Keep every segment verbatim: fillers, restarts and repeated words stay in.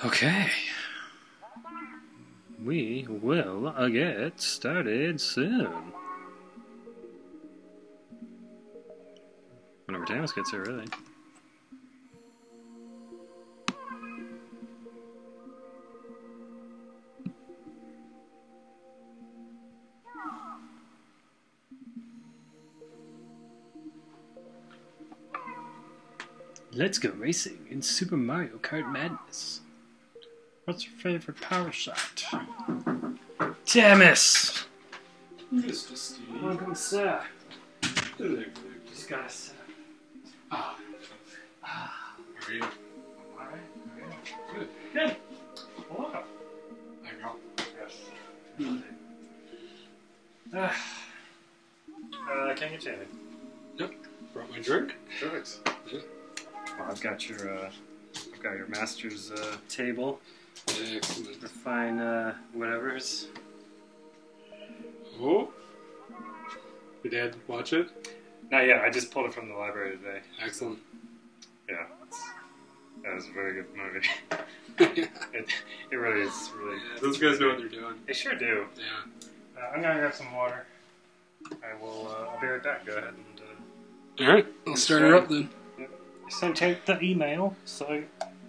Okay. We will uh, get started soon. Whenever Tamus gets here, really. Let's go racing in Super Mario Kart Madness. What's your favorite power shot? Tamus! Mister Steve. Welcome, sir. Hello. Just gotta sit up. Ah. Ah. How are you? Alright, alright. Good. Good. Welcome. There you go. Yes. Uh, uh, can I get you anything? Yep. Brought my drink. Perfect. Yeah. Well, I've got your, uh, I've got your master's uh, table. Excellent. The fine, uh, whatevers. Oh. Your dad watch it? Not yet. I just pulled it from the library today. Excellent. Yeah. It's, that was a very good movie. Yeah. it, it really is. Really. Yeah, those guys know what they're doing. They sure do. Yeah. Uh, I'm gonna grab some water. I will. Uh, I'll be right back. Go ahead and. Uh, All right. I'll start her up then. sent out the email, so.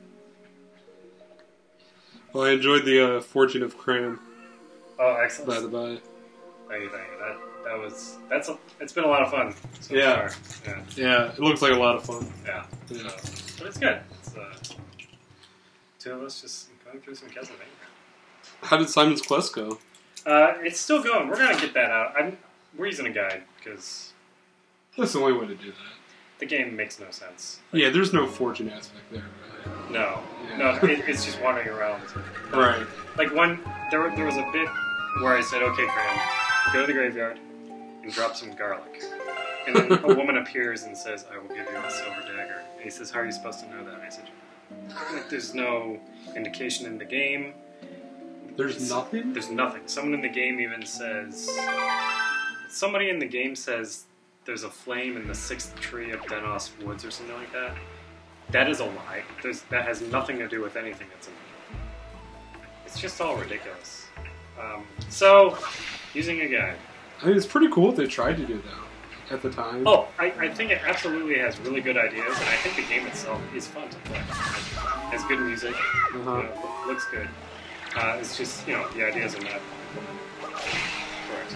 Well, I enjoyed the uh, Fortune of Cram. Oh, excellent. By the by. Thank you, thank you. That that was that's a, it's been a lot of fun. So Yeah. far. Yeah. Yeah. It looks like a lot of fun. Yeah. Yeah. So, but it's good. It's uh, two of us just going through some Castlevania. How did Simon's Quest go? Uh, it's still going. We're gonna get that out. I'm we're using a guide because That's the only way to do that. the game makes no sense. Yeah, there's no fortune aspect there, right? No, Yeah. no, it, it's just wandering around. Right. Like one, there there was a bit where I said, "Okay, Graham, go to the graveyard and drop some garlic." And then a woman appears and says, "I will give you a silver dagger." And he says, "How are you supposed to know that?" And I said, "Like, there's no indication in the game. There's nothing? There's nothing. Someone in the game even says, somebody in the game says there's a flame in the sixth tree of Denos Woods or something like that. That is a lie. There's, that has nothing to do with anything that's in the game. It's just all ridiculous. Um, so, using a guide. I mean, it's pretty cool what they tried to do, though, at the time. Oh, I, I think it absolutely has really good ideas, and I think the game itself is fun to play. It has good music, Uh-huh. you know, looks good. Uh, it's just, you know, the ideas are not correct.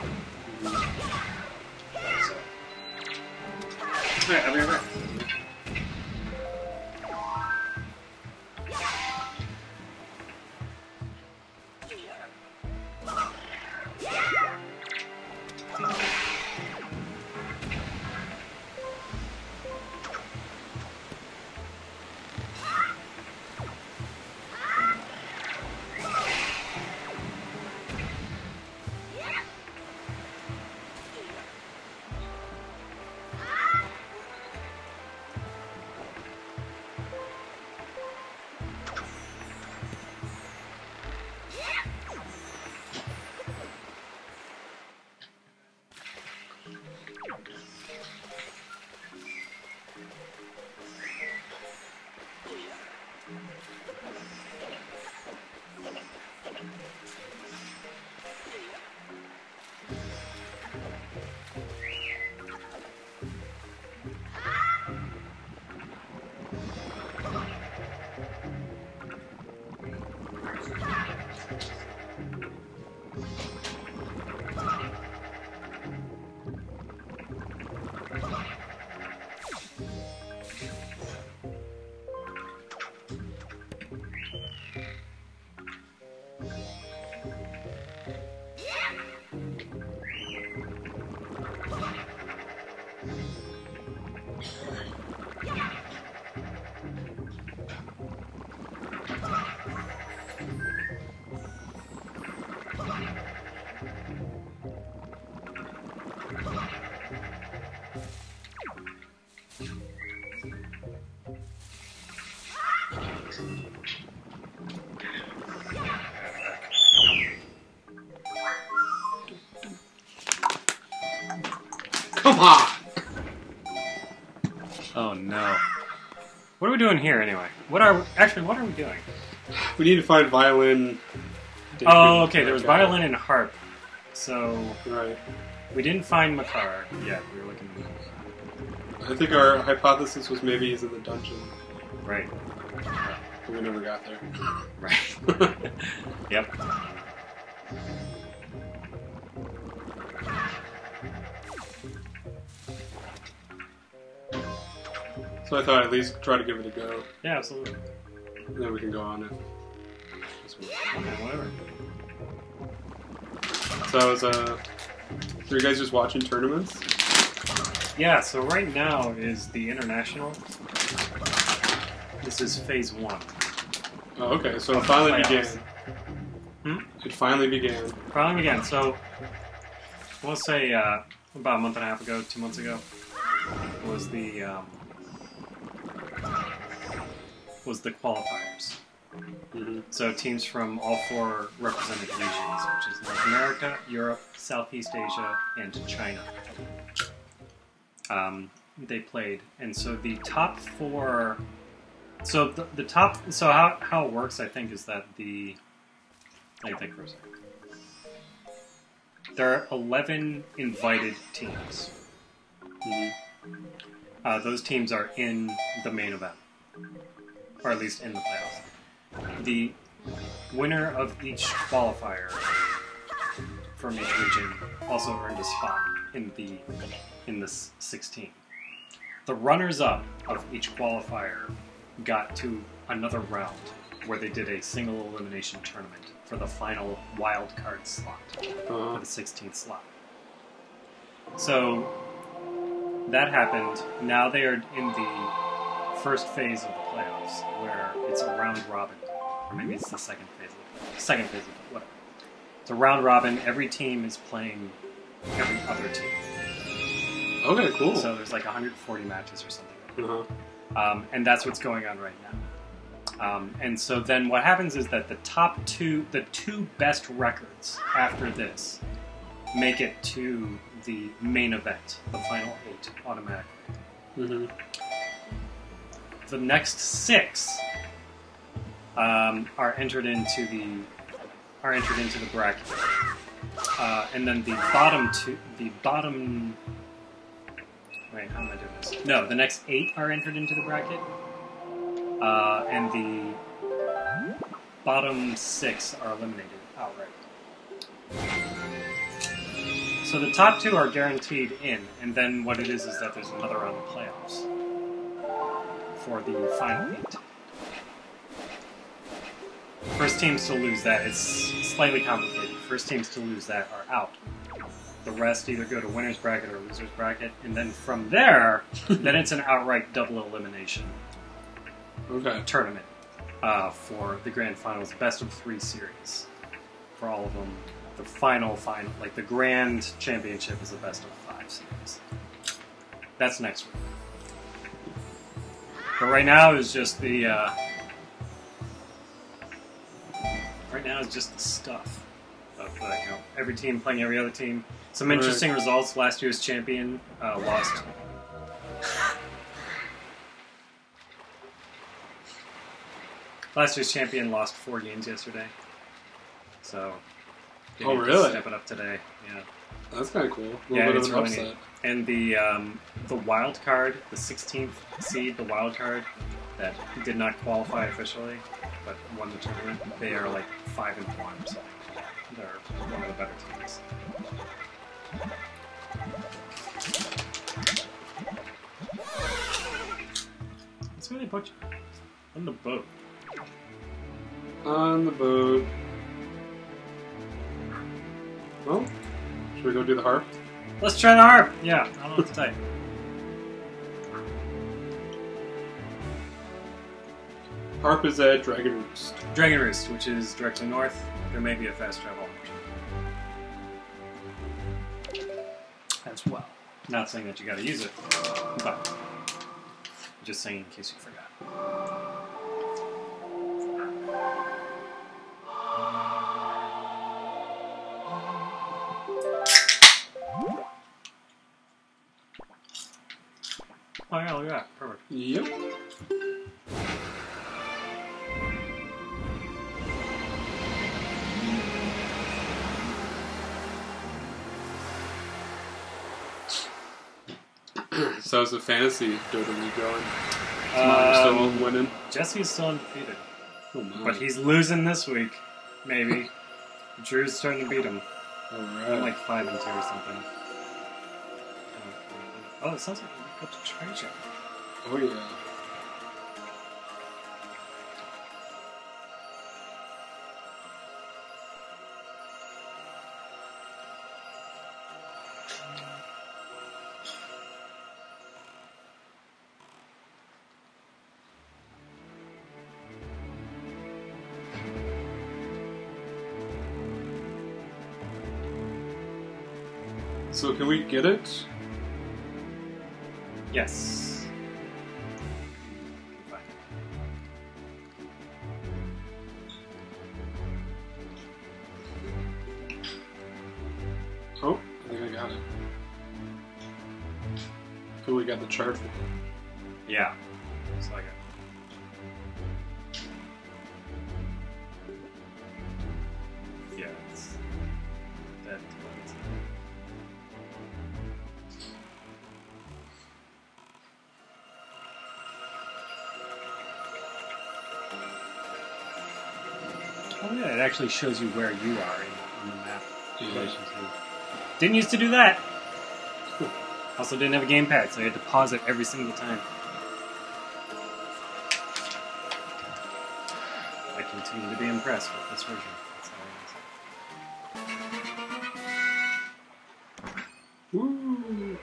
So. Alright, I'll be right back. Come on! Oh no. What are we doing here anyway? What are we, actually, what are we doing? We need to find violin. Oh, okay. There was violin and harp. So Right. we didn't find Makar yet. We were looking. I think our hypothesis was maybe he's in the dungeon, Right. but we never got there. Right. Yep. So I thought I'd at least try to give it a go, Yeah, absolutely. and then we can go on it. Okay, whatever. So I was, uh, were you guys just watching tournaments? Yeah, so right now is the international. This is phase one. Oh, okay, so it finally Playoffs. began. Hmm? It finally began. Probably again. So, I want to say uh, about a month and a half ago, two months ago, was the um, was the qualifiers. Mm-hmm. So teams from all four represented regions, which is North America, Europe, Southeast Asia, and China. Um, they played, and so the top four. So the, the top. So how how it works, I think, is that the. Let me think for a second. There are eleven invited teams. Mm-hmm. Uh, those teams are in the main event, or at least in the playoffs. The winner of each qualifier from each region also earned a spot in the in this sixteen. The runners-up of each qualifier got to another round where they did a single elimination tournament for the final wild card slot Uh-huh. for the sixteenth slot. So that happened. Now they are in the first phase of the playoffs, where it's a round robin, or maybe it's the second phase of the playoffs. Second phase of the whatever. It's a round robin. Every team is playing every other team. Okay, cool. So there's like one hundred forty matches or something. Uh-huh. Um, and that's what's going on right now. Um, and so then what happens is that the top two, the two best records after this, make it to the main event, the final eight, automatically. Mm-hmm. The next six um, are entered into the are entered into the bracket, uh, and then the bottom two, the bottom. Wait, how am I doing this? No, the next eight are entered into the bracket. Uh, and the bottom six are eliminated outright. So the top two are guaranteed in, and then what it is is that there's another round of playoffs for the final eight. First teams to lose that, it's slightly complicated. First teams to lose that are out. The rest either go to winner's bracket or loser's bracket, and then from there, then it's an outright double elimination Okay. tournament uh, for the grand finals, best of three series for all of them. The final final, like the grand championship, is a best of five series. That's next week. But right now is just the uh, right now is just the stuff of uh, you know, every team playing every other team. Some Right. interesting results. Last year's champion uh, lost. Last year's champion lost four games yesterday. So, they Oh, need to really? step it up today. Yeah, That's kind of cool. A little yeah, bit it's of an really upset. neat. And the um, the wild card, the sixteenth seed, the wild card that did not qualify officially, but won the tournament. They are like five and one, so they're one of the better teams. That's where they put you on the boat. On the boat. Well, should we go do the harp? Let's try the harp. Yeah, I don't know what to type. Harp is at Dragon Roost. Dragon Roost, which is directly north. There may be a fast travel option as well. Not saying that you got to use it, but just saying in case you forgot. Oh yeah, look at that. Perfect. Yep. So how's the fantasy Dota League going? Is still Um, winning? Jesse's still undefeated. Oh my. But he's losing this week, maybe. Drew's starting to beat him. Alright. I'm like five and two or something. Oh, it sounds like we got to treasure. Oh yeah. So can we get it? Yes. Oh, I think I got it. Cool, we got the chart for it. Yeah. Looks like it. Yeah, it's that. Oh yeah, it actually shows you where you are in, in the map. in Yeah. relation to- Didn't used to do that. Also didn't have a gamepad, so you had to pause it every single time. I continue to be impressed with this version. That's all I Woo!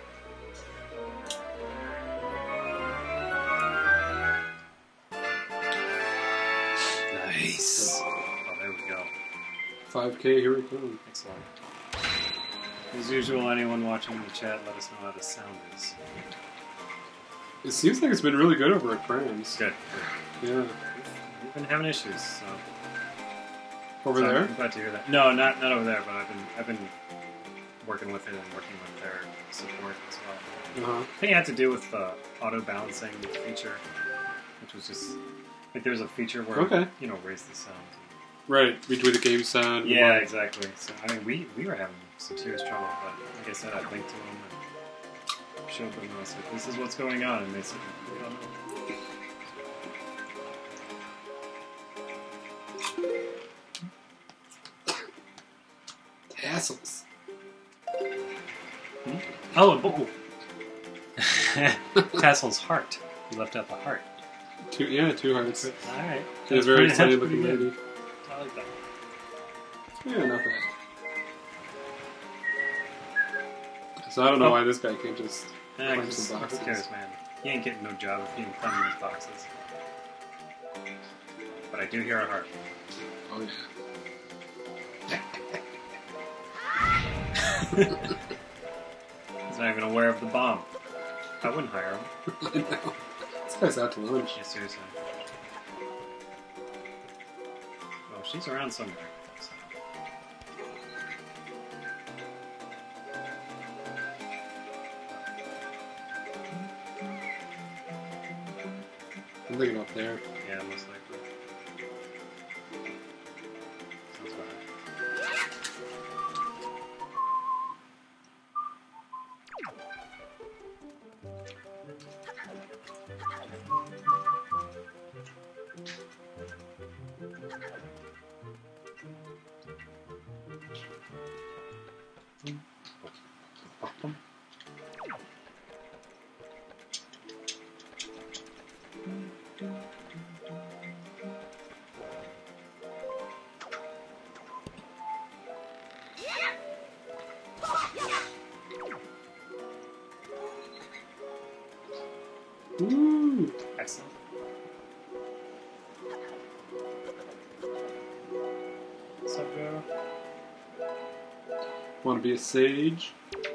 can say. Nice. Oh, there we go. five K, here we come. Excellent. As usual, anyone watching in the chat, let us know how the sound is. It seems like it's been really good over at Crams. Good. Yeah. We've been having issues, so. Over so there? I'm glad to hear that. No, not not over there, but I've been I've been working with it and working with their support as well. Uh-huh. I think it had to do with the auto balancing feature, which was just like there's a feature where Okay. you know raise the sound. Right, between the game sound and Yeah, the- exactly. So I mean, we we were having some serious trouble, but like I said, I linked to them and showed them. I said, "This is what's going on," and they said, "We don't know." tassels. Oh, a book. Tassel's heart. You left out the heart. Two, yeah, two hearts. All right. She's a That's very pretty- excited that's looking pretty good. lady. I like that. Yeah, not bad. So I don't know Oh. why this guy can't just Eh, climb 'cause some boxes. who cares, man? He ain't getting no job if he ain't climbing these boxes. But I do hear a heart. Oh yeah. He's not even aware of the bomb. I wouldn't hire him. I know. This guy's out to lunch. Yeah, seriously. Well, she's around somewhere. So. I'm thinking up there. Yeah, most likely. Sounds about right. Ooh. Excellent. What's up, girl? Want to be a sage?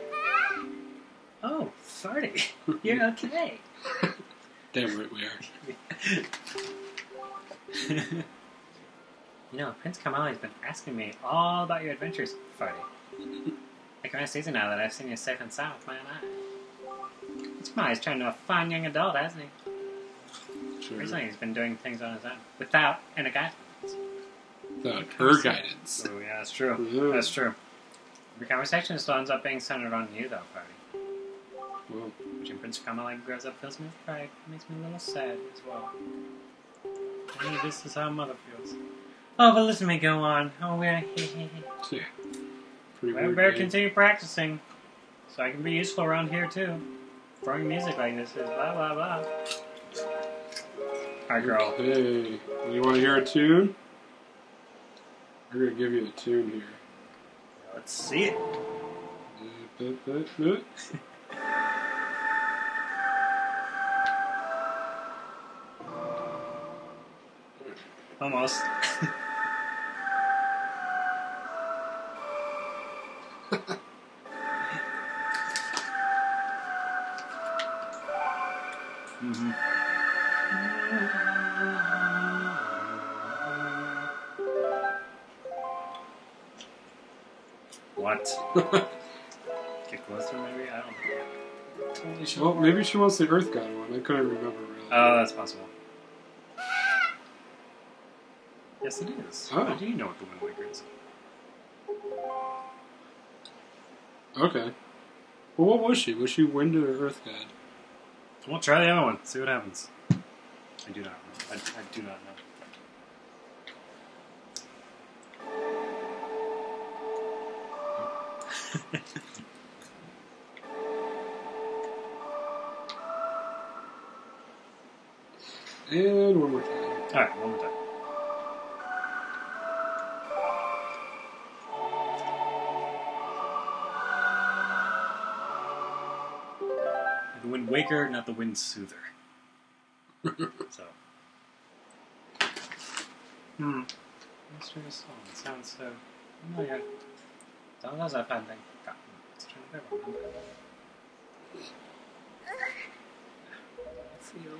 Oh, Farty. You're okay. Damn right we are. You know, Prince Kamali's been asking me all about your adventures, Farty. Like around season now that I've seen you safe and sound with my own eye. Kamali's turned into a fine young adult, hasn't he? Sure. Recently he's been doing things on his own, without any guidance. Without her guidance. Oh, yeah, that's true. Yeah. That's true. Every conversation still ends up being centered on you, though, Farty. Well, Watching Prince Carmine grows up fills me with pride. It makes me a little sad as well. Maybe this is how a mother feels. Oh, but listen to me go on. Oh, yeah. Yeah. Pretty I weird better game. continue practicing so I can be useful around here too. Throwing music like this is blah blah blah. Alright, girl. Hey, you want to hear a tune? We're gonna give you a tune here. Let's see it. Almost. mm-hmm. What? Get closer, maybe? I don't know. Totally sure. Well, maybe she wants the Earth God one. I couldn't remember really. Oh, that's possible. Yes, it is. Oh. How do you know what the Wind Waker is? Okay. Well, what was she? Was she Wind or Earth God? We'll try the other one. See what happens. I do not know. I, I do not know. And one more time. Alright, one more time. The Wind Waker, not the Wind Soother. So. Hmm. Mysterious song. It sounds so familiar. Sometimes I find that it's trying to remember. I feel.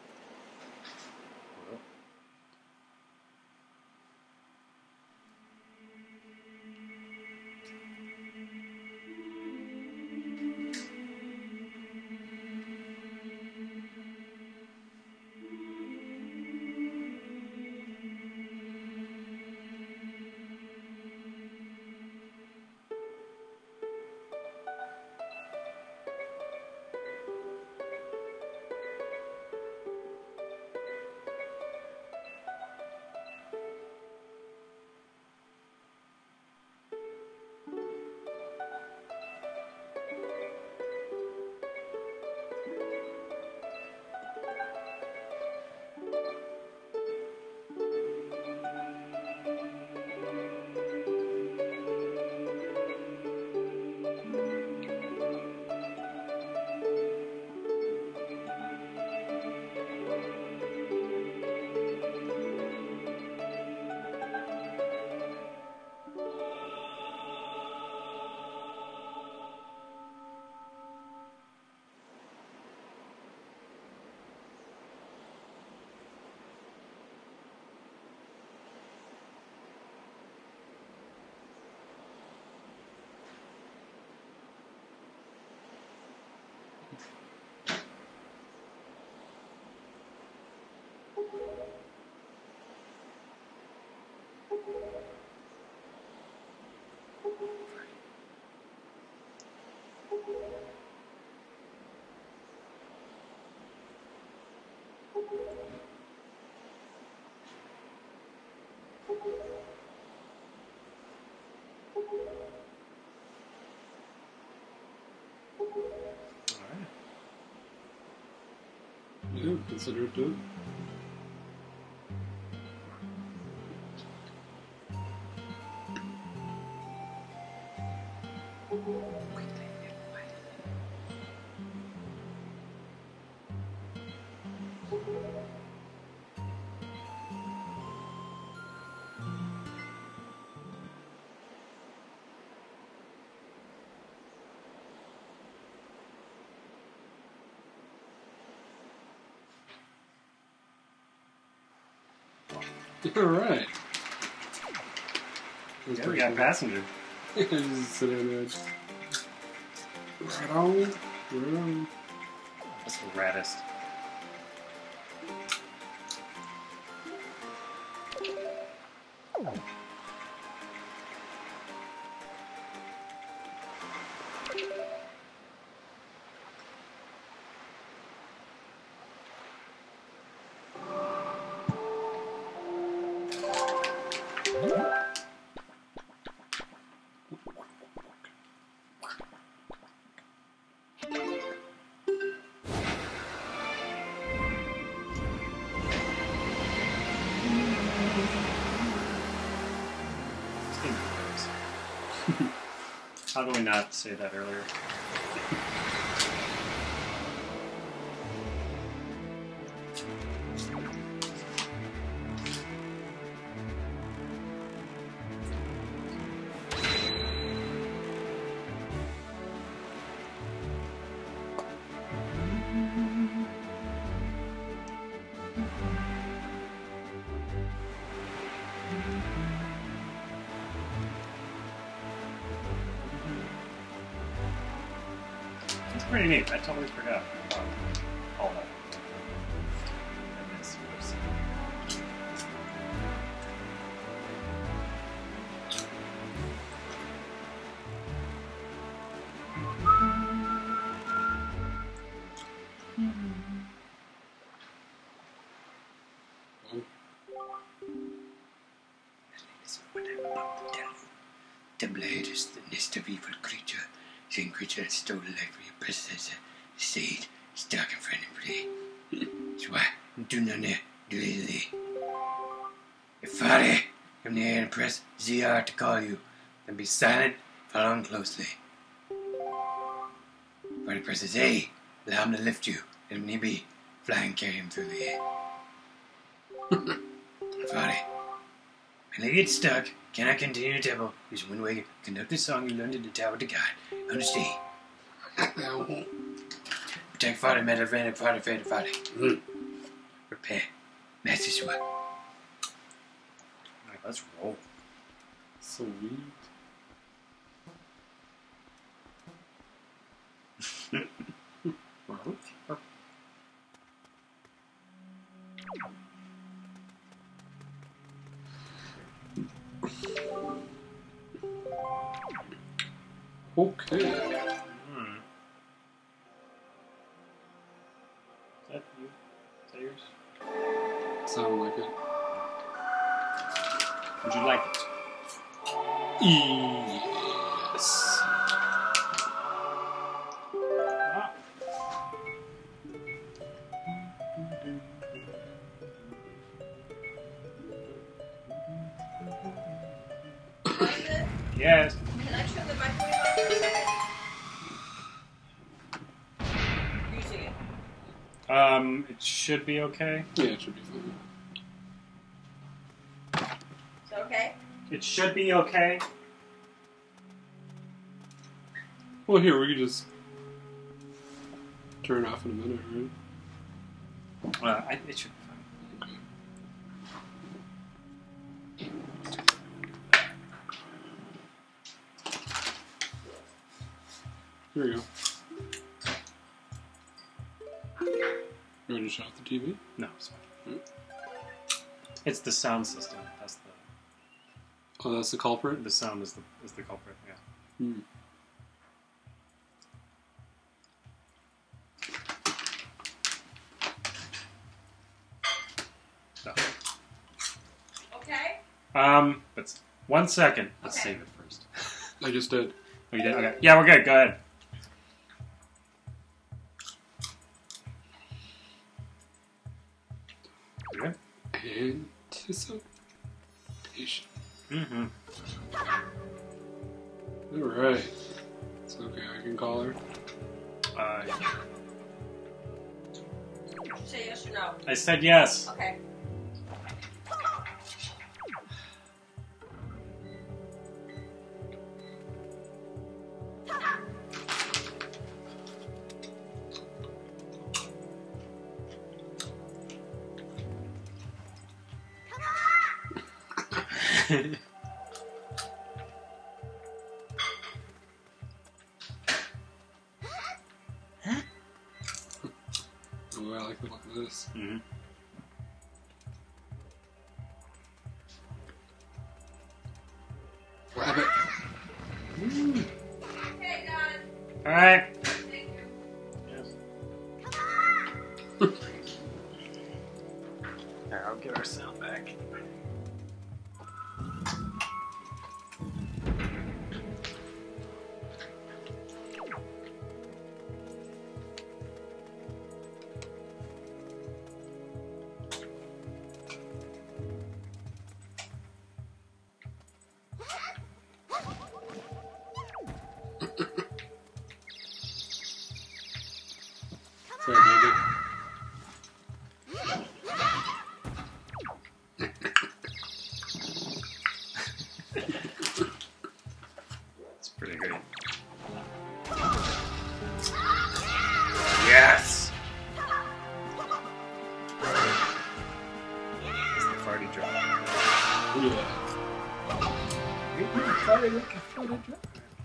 Yeah, consider it done. All right. Yeah, we got a passenger. Just sit on the edge. Right on. Right on. That's the raddest. How do we not say that earlier? It's pretty neat. I totally forgot about all that. I miss website. The blade is the nest of evil creature. Same creature that stole the life of your predecessor. The seed is dark and friend and play. That's why do none there, do they? If Father come near and press Z R to call you, then be silent, follow him closely. Father presses A, allow him to lift you, and when he be, fly and carry him through the air. Father, when they get stuck, cannot continue to temple. Use one way to conduct the song you learned in the Tower to God. Understand? Protect Father, matter of Father, Father, Father, Father. Mm. Repair. Master sword. Alright, let's roll. Sweet. Well, okay. Hmm. Is that you? Is that yours? Sound like it. Would you like it? Yes. Ah. Yes. Can I turn the microwave on for a second? Using it. Um, it should be okay. Yeah, it should be fine. Is that okay? It should be okay. Well, here, we could just turn it off in a minute, right? Uh, I, it should be fine. Here we go. You want to shut off the T V? No, it's fine. Hmm? It's the sound system. That's the Oh, that's the culprit? the sound is the is the culprit. Yeah. Hmm. No. Okay. Um, but s- one second. Let's Okay. save it first. I just did. Oh, you did? Okay. Yeah, we're good. Go ahead. You good? Anticipation. Mm-hmm. Alright. It's okay, I can call her. Uh, Say yes or no. I said yes. Okay. Oh, I like the look of this. Mm-hmm. Rabbit. Okay, done. All right. Thank you. Yes. Here, I'll get our sound back. It's pretty great. Yes! It's the farty drop. Yeah. Farty like a farty drop.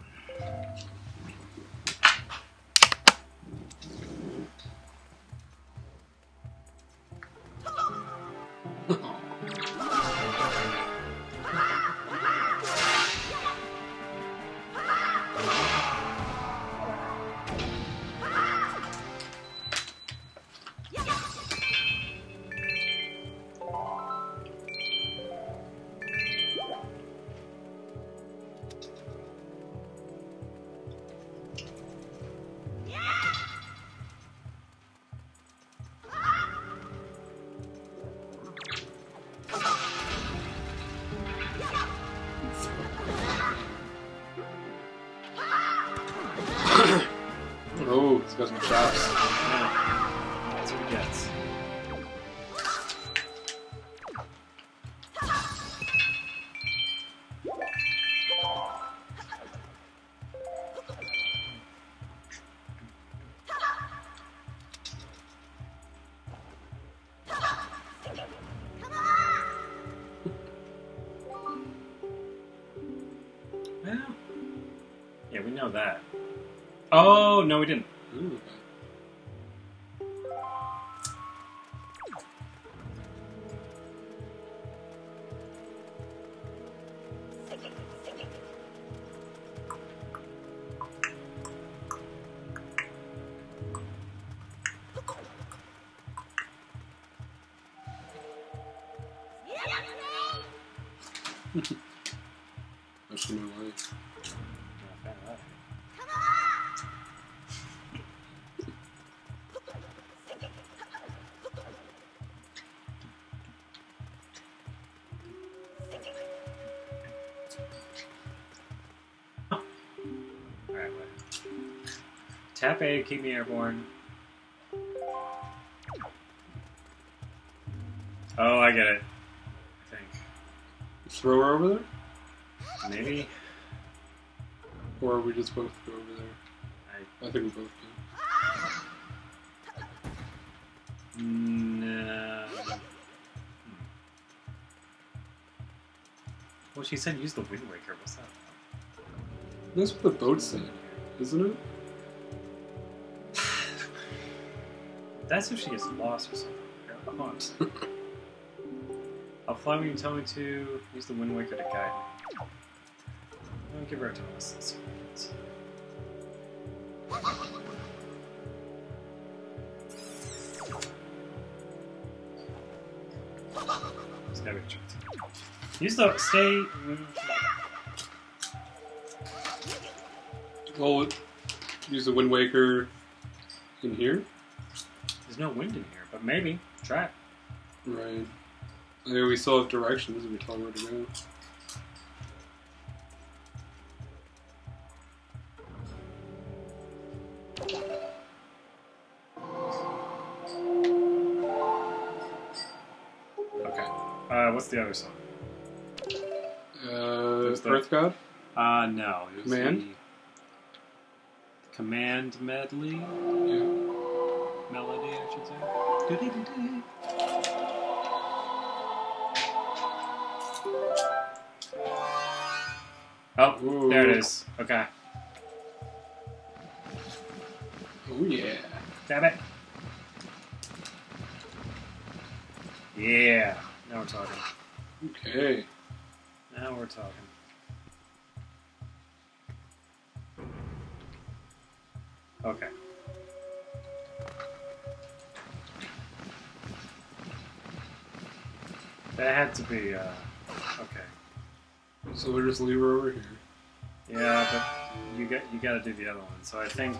Oh, he's got some chops. That's what he gets. Well, yeah, we know that. Oh, no, we didn't. Ooh. That's my life. Alright, wait. Tap A, keep me airborne. Oh, I get it. I think. Throw her over there? Maybe. Or we just both go over there? I, I think we both do. no. Hmm. Well, she said use the Wind Waker. What's that? That's what the boat said, isn't it? That's if she gets lost or something. Come on. I'll fly when you tell me to. Use the Wind Waker to guide me. I'll give her a toss. Let's see what happens. It's gotta be a chance. Use the stay. Well, use the Wind Waker in here? There's no wind in here, but maybe. Try it. Right. I mean, we still have directions if we tell her where to go. Okay. Uh, what's the other song? Uh, There's the- Earth God? Uh, no. It was Command? the Command medley? Yeah. Melody, I should say. Doo-dee-doo-dee. Oh, Ooh. there it is. Okay. Oh, yeah. Damn it. Yeah. Now we're talking. Okay. Now we're talking. Okay. That had to be, uh, okay. So we'll just leave her over here. Yeah, but you got you got to do the other one. So I think.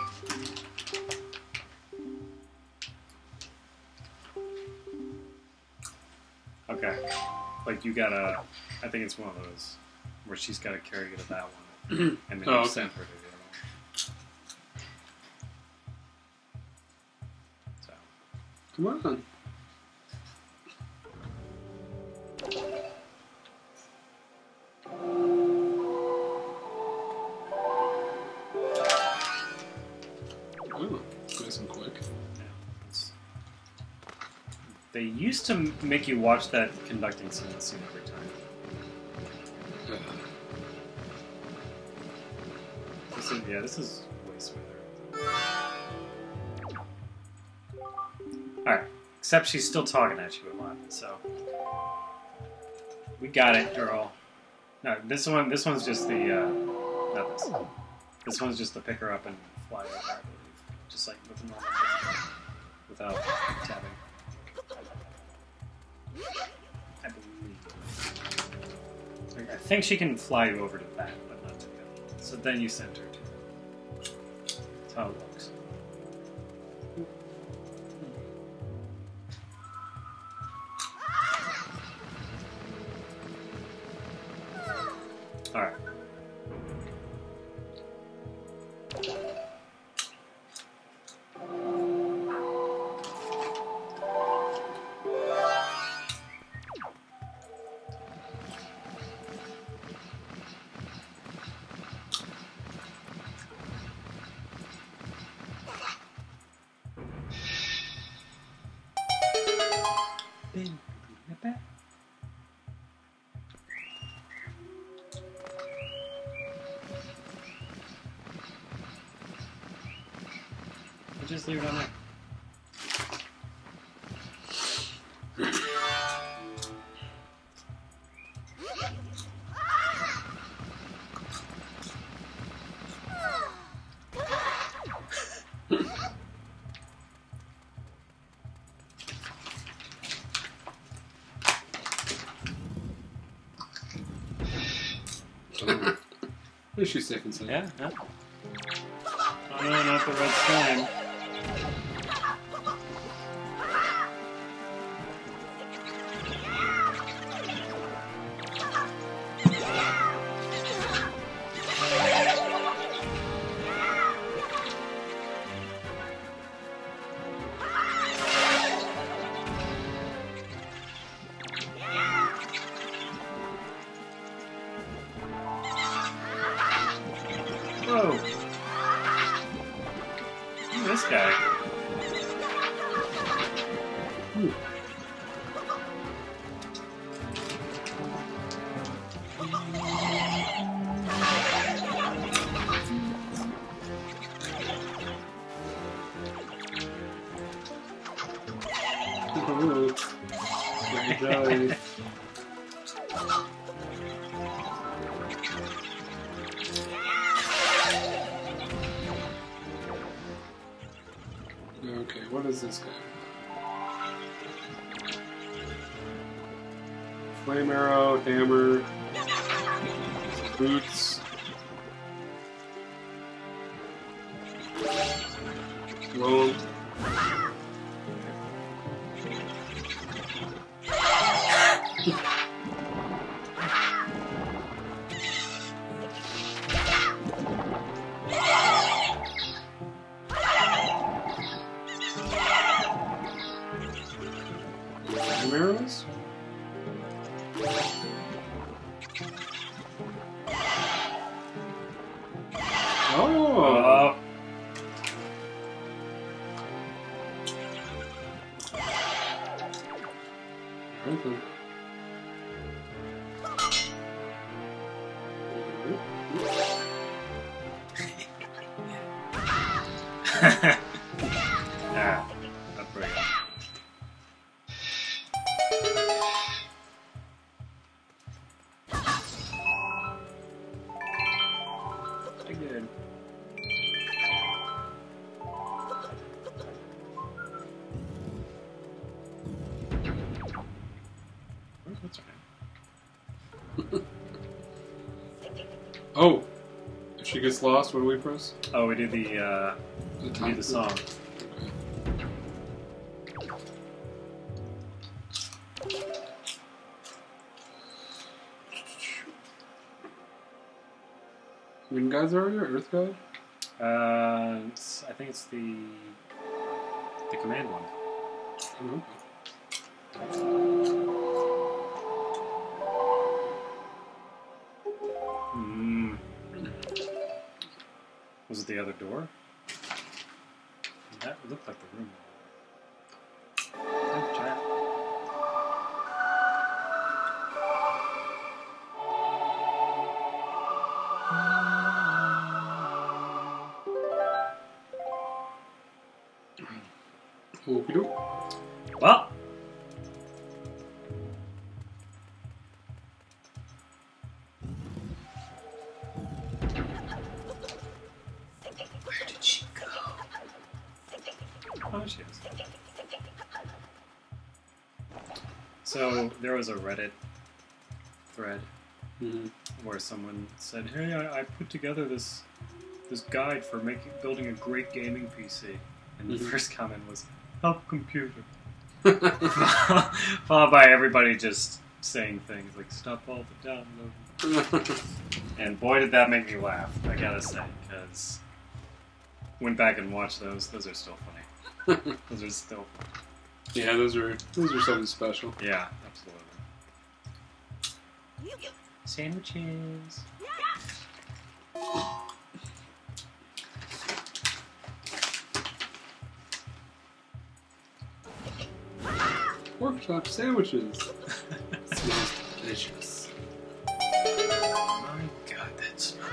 Okay, like you gotta. I think it's one of those where she's got to carry you to that one, and then Oh, you okay. send her to the other one. So Come on. Oh, nice and quick. Yeah, it's- they used to m- make you watch that conducting scene, scene every time. Uh, This is, yeah, this is way smoother. Alright, except she's still talking at you a lot, so. We got it, girl. No, this one, this one's just the, uh, not this. This one's just to pick her up and fly over, I believe. Just like with a normal thing, without tapping. I believe. Like, I think she can fly you over to that, but not to the other. So then you send her to. That's how it works. Alright. We'll just leave it on there. At least she's safe and sound. Yeah, yeah. Oh no, not the red slime. Whoa! Who's this guy? Oh, very jolly. Okay, what is this guy? Flame arrow, hammer, boots, roll. Flame arrows? Oh! Oh. Right then. Ah, upgrade. Pretty good. Where's what's her name? Oh! If she gets lost, what do we press? Oh, we do the uh, The we do top the song. Wind God's already or Earth God? Uh, it's, I think it's the the command one. Oh, Hmm. Was it the other door? That looked like the room. Oh, try it. Okey doke. Well, Where did she go? oh, she is. So there was a Reddit thread Mm-hmm. where someone said, "Hey, I, I put together this this guide for making building a great gaming P C," and the Mhm. first comment was, "Help computer," followed by everybody just saying things like, "Stop all the download." And boy, did that make me laugh! I gotta say, because went back and watched those; those are still funny. Those are still funny. Yeah, those are those are something special. Yeah, absolutely. Sandwiches. Pork chop sandwiches. Smells delicious. My God, that smell!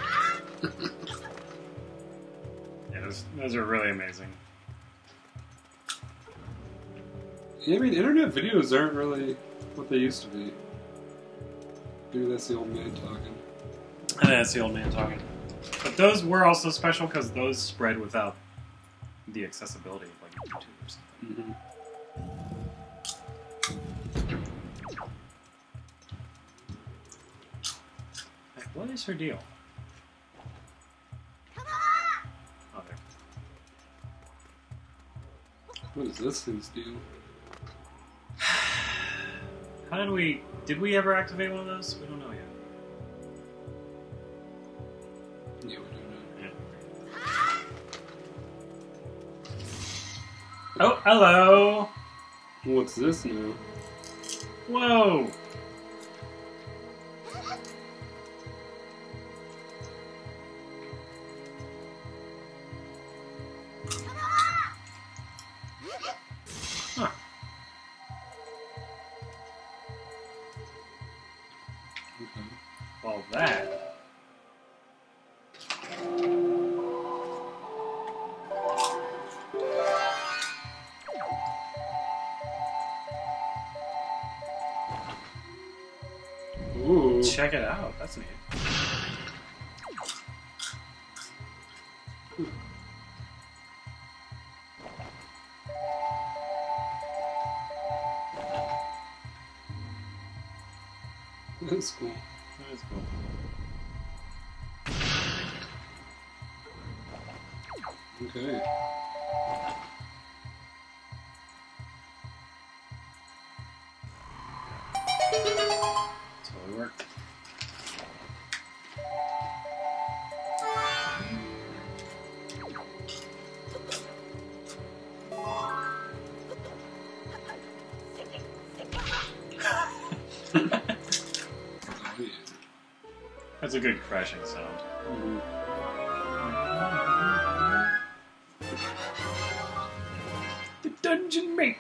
Yeah, those, those are really amazing. Yeah, I mean, internet videos aren't really what they used to be. Maybe that's the old man talking. And that's the old man talking. But those were also special because those spread without the accessibility of like YouTube or something. Mm-hmm. Like, what is her deal? Oh, there. What is this thing's deal? How did we... Did we ever activate one of those? We don't know yet. Yeah, we don't know. Oh, hello! What's this now? Whoa! Huh. Okay. Well, that... Ooh. Check it out. That's neat. That's cool. That is cool. Okay. Totally worked. Oh, yeah. That's a good crashing sound. Mhm. The dungeon mate!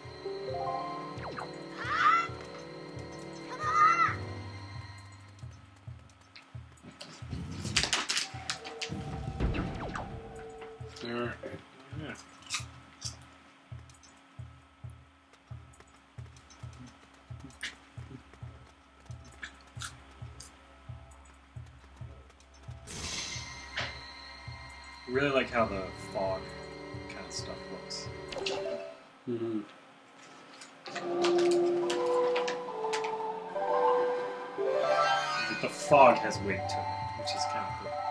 There. Yeah. I really like how the fog kind of stuff looks. Mm-hmm. But the fog has weight to it, which is kind of cool.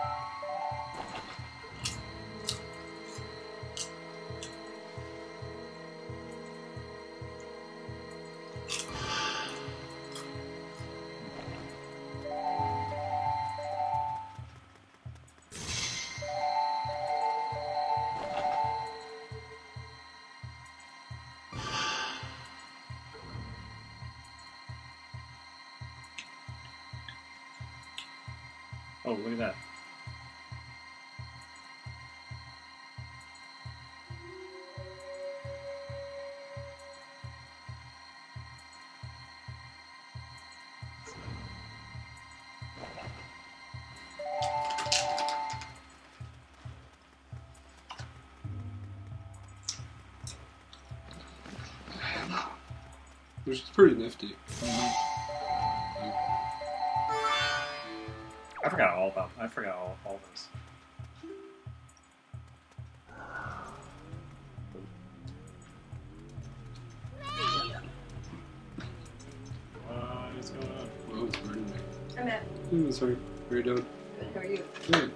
Oh, look at that. Which is pretty nifty. I forgot all about. I forgot all, all this. What is going on? Oh, it's burning me. I'm at. Hmm, sorry. How are you doing? Good. How are you? Good.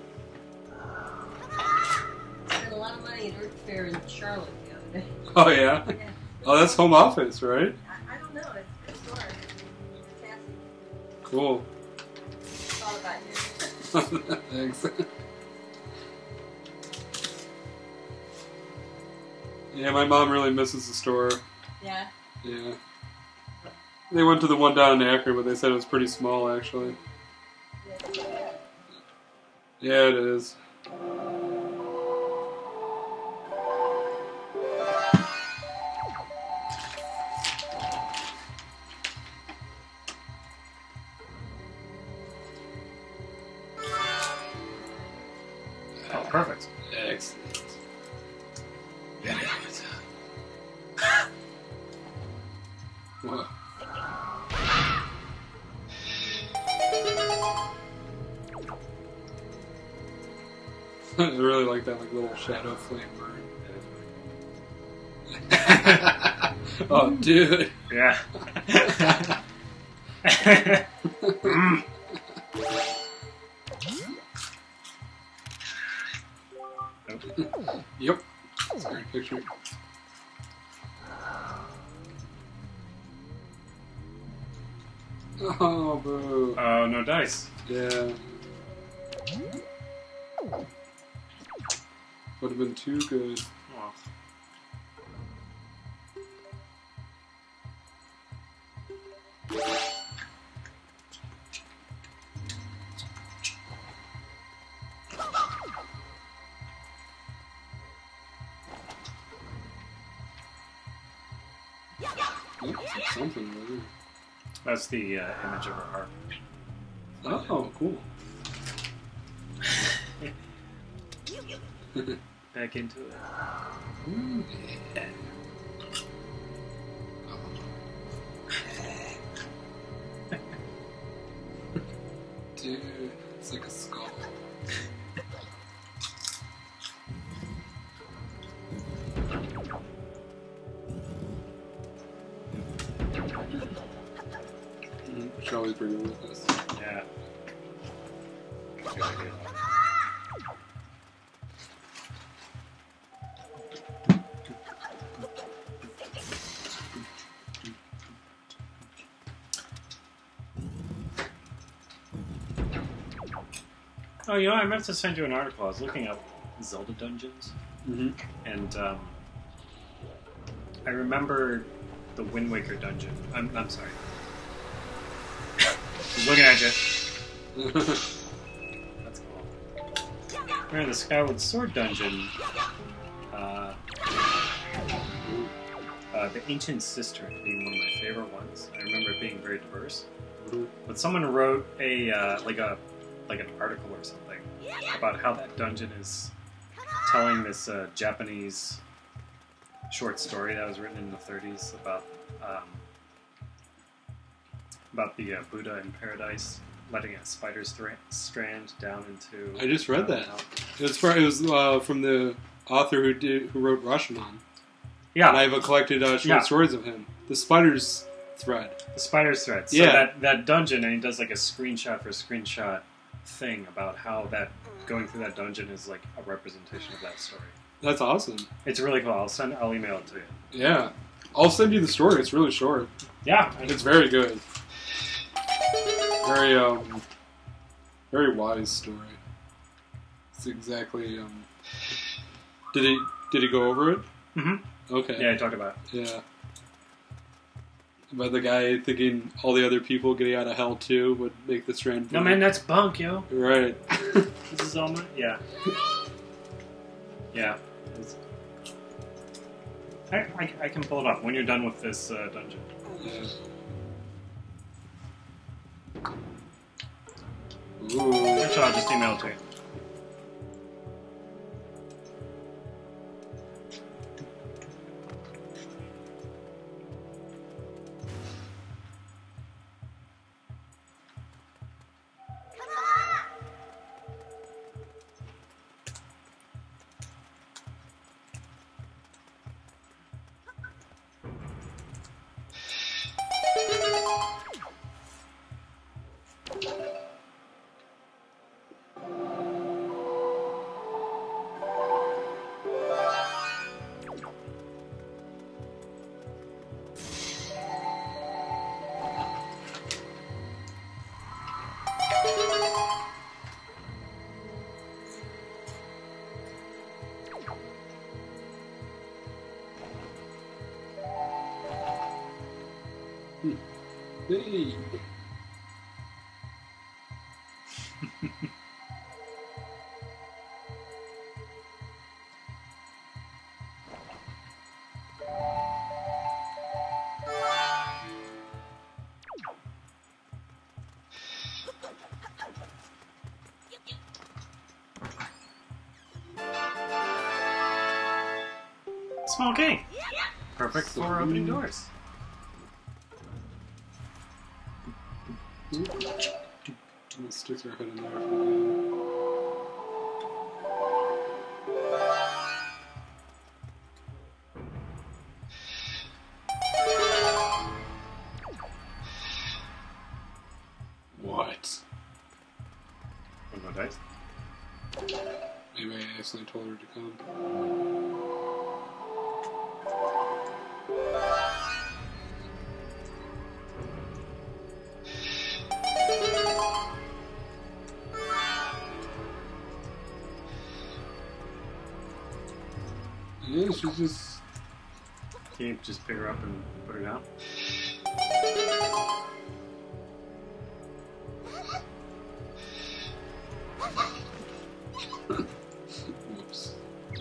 Spent a lot of money at Earth Fair in Charlotte the other day. Oh, yeah? Yeah. Oh, that's home office, right? I, I don't know. It's a good store. It's fancy. Cool. It's all about you. Thanks. Yeah, my mom really misses the store. Yeah. Yeah. They went to the one down in Akron, but they said it was pretty small, actually. Yeah. Yeah, it is. Oh, perfect. Excellent. What? I really like that like little shadow flame burn. Oh, dude. Yeah. Mm. Yep. That's a great picture. Oh, boo. Oh, no dice. Yeah. Would have been too good. Oh. Oh, it's something over there. That's the uh, image of her heart. Oh, cool. Back into it. Ooh, yeah. Dude, it's like a skull. Mm, we should always bring it with us. Yeah. Good idea. Oh, you know, I meant to send you an article. I was looking up Zelda dungeons, Mm-hmm. and um, I remember the Wind Waker dungeon. I'm, I'm sorry. He's looking at you. That's cool. Remember the Skyward Sword dungeon? Uh, uh, the Ancient Sister being one of my favorite ones. I remember it being very diverse. But someone wrote a uh, like a like an article or something about how that dungeon is telling this uh, Japanese short story that was written in the thirties about um, about the uh, Buddha in paradise letting a spider stra- strand down into. I just read that. down- It was, from, it was uh, from the author who did who wrote Rashomon. Yeah, And I've collected uh, short Yeah. stories of him. The Spider's Thread. the spider's thread. So Yeah. that, that dungeon, and he does like a screenshot for screenshot thing about how that going through that dungeon is like a representation of that story. That's awesome. It's really cool. I'll send. I'll email it to you. Yeah. I'll send you the story. It's really short. Yeah, It's very good. Very, um, very wise story. It's exactly, um, did he, did he go over it? hmm Okay. Yeah, I talked about it. Yeah. By the guy thinking all the other people getting out of hell too would make the strand. No, man, that's bunk, yo. Right. This is all my... Yeah. Yeah. It's- I, I, I can pull it up when you're done with this uh, dungeon. Yeah. Ooh. Actually, I'll just email it to you. Hey. Small game. Perfect for opening doors. Let's stick our head in there if we can. What? One more dice. Maybe I accidentally told her to come. Yeah, she's just... Can you just pick her up and put her down? Whoops.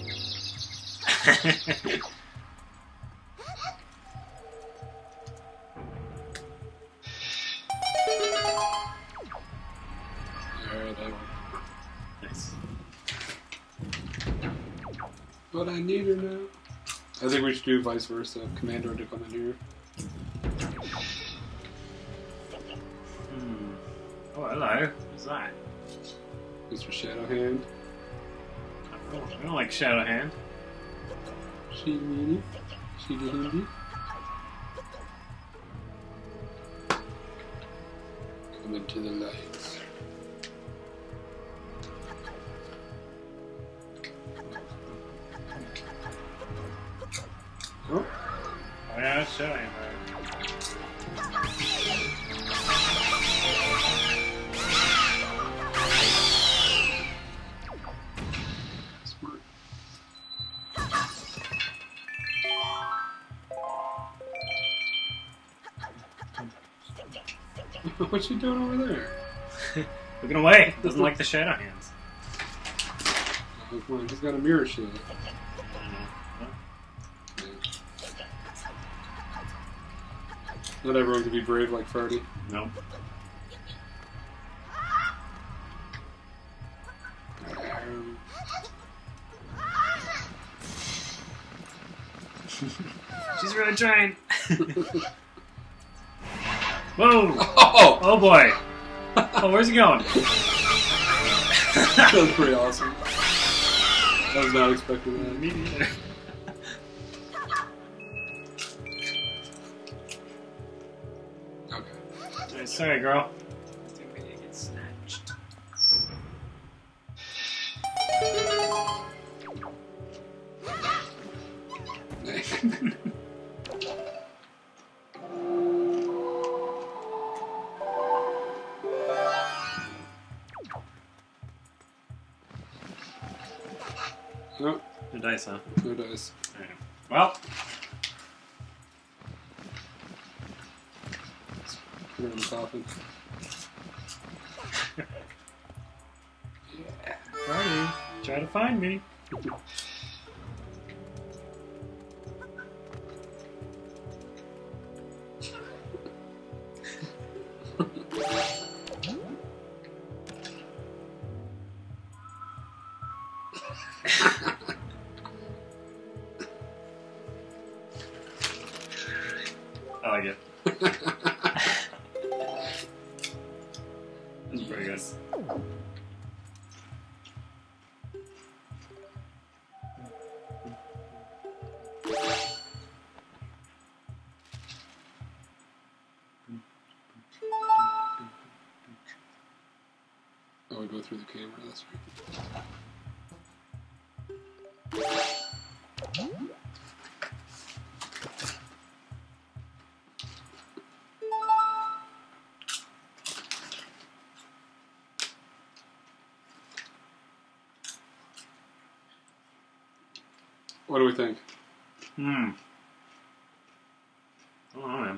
Alright, that worked. Nice. But I need her now. I think we should do vice versa. Command her to come in here. Hmm. Oh, hello. Who's that? Mister Shadowhand. Oh, I don't like Shadowhand. She meanie. She the handy. Come into the lights. Oh, Oh yeah, it's Shadowhand. Right? smart. What's she doing over there? Looking away. Doesn't like the Shadowhands. Oh, come on, he's got a mirror shield. Yeah. Not everyone can be brave like Farty. Nope. Um, She's really trying. Whoa! oh! Oh boy! Oh, where's he going? That was pretty awesome. I was not expecting that. Me neither. Okay. Hey, sorry, girl. I think we need to get snatched. No, No dice, huh? no dice. Alright. Well, Put her in the coffin. Party, try to find me. I like it. That's pretty good. Oh, we go through the camera, that's right. What do we think? Hmm. I don't know, man.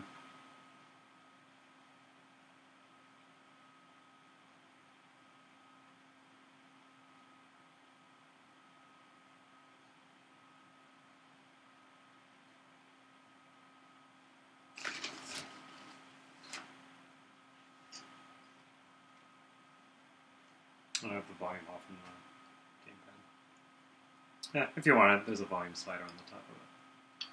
I have the volume off in the gamepad. Yeah, if you want it, there's a volume slider on the top of it.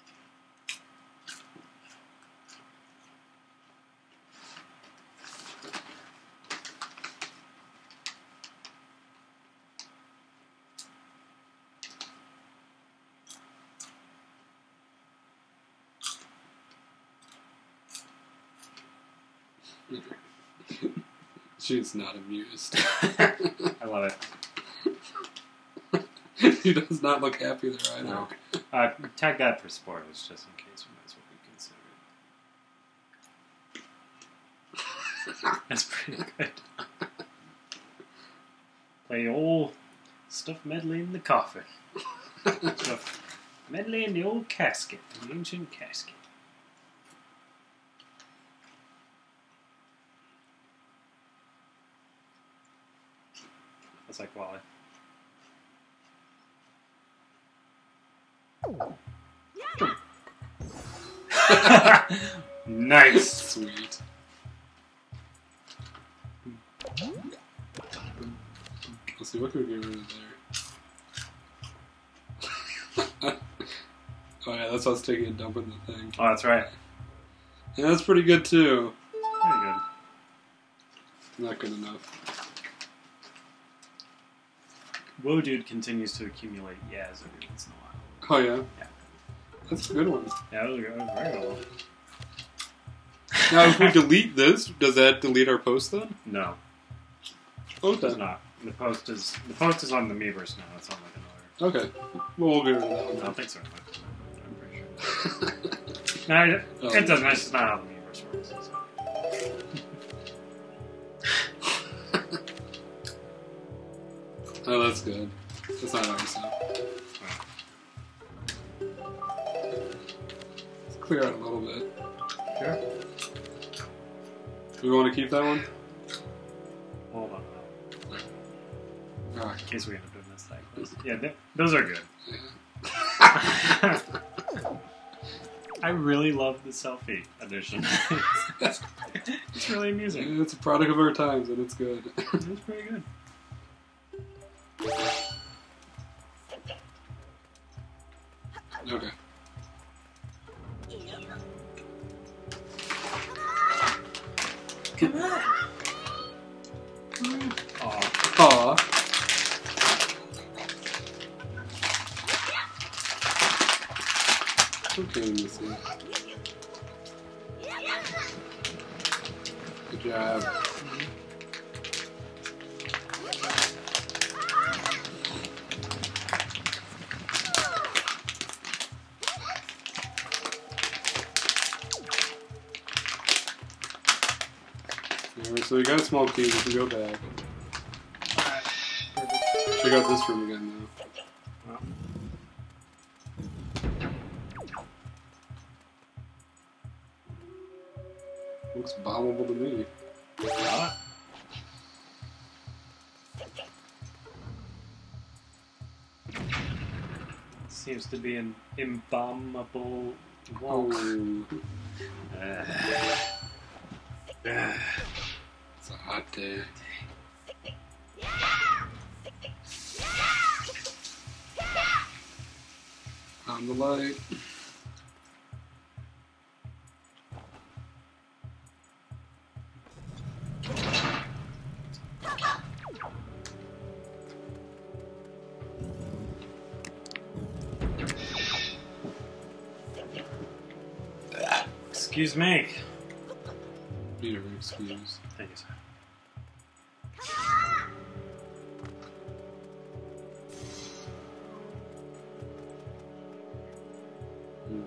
She's not amused. I love it. He does not look happy there either. No. Uh, tag that for spoilers, just in case we might as well be considered. That's pretty good. Play old stuff medley in the coffin. Stuff medley in the old casket, the ancient casket. That's like Wally. Nice. Sweet. Let's see, what can we get rid of there? Oh yeah, that's us taking a dump in the thing. Oh, that's right. Yeah, that's pretty good too. Pretty good. Not good enough. Woe Dude continues to accumulate yas every once in a while. Oh yeah? Yeah. That's a good one. Yeah, that was a good one. Very good one. Now if we delete this, does that delete our post then? No, Oh, it does not. The post is the post is on the Miiverse now. It's on like another. Okay. Well, we'll get rid of that one. I then. don't think so. I'm pretty sure. No, it, Oh. it doesn't. That's just not how the Miiverse works. So. Oh, that's good. That's not ours though. Let's clear out a little bit. Sure. Do we want to keep that one? Hold on. Alright. In case we end up doing this like this. Yeah, th- those are good. I really love the selfie edition. it's, it's really amusing. It's a product of our times and it's good. It's pretty good. Okay. Come on. Aw. Aw. Okay, Missy. Good job. Alright, so we got a small key, we can go back. Check out this room again now. Looks bombable to me. Got it? Seems to be an imbombable wall. Oh, Uh, it's a hot day. On the light. excuse me. Need an excuse. Thank you, sir. Hmm.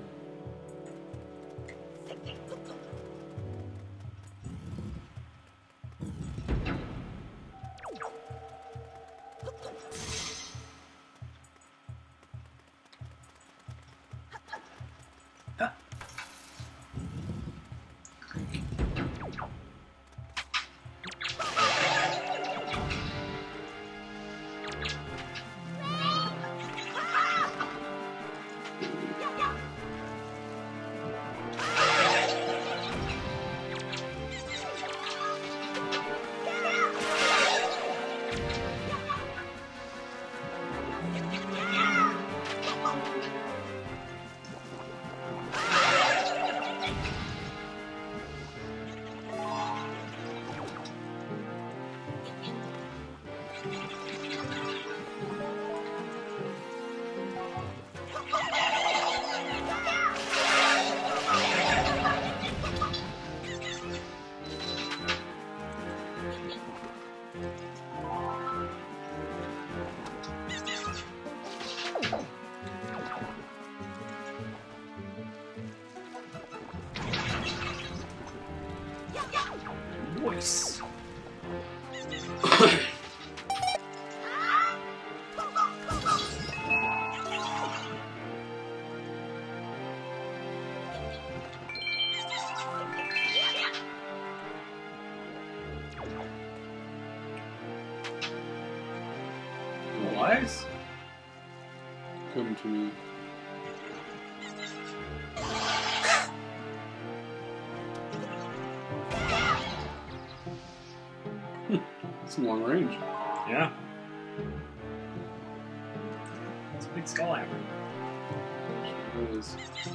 Voice. Wise? Come to me. It's long range. Yeah. It's a big skull hammer. It is.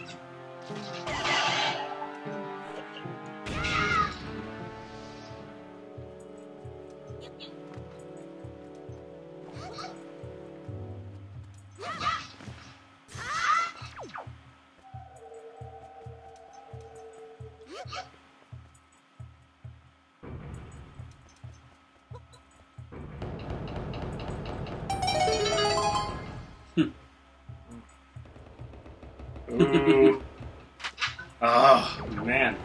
Ooh. Oh, man.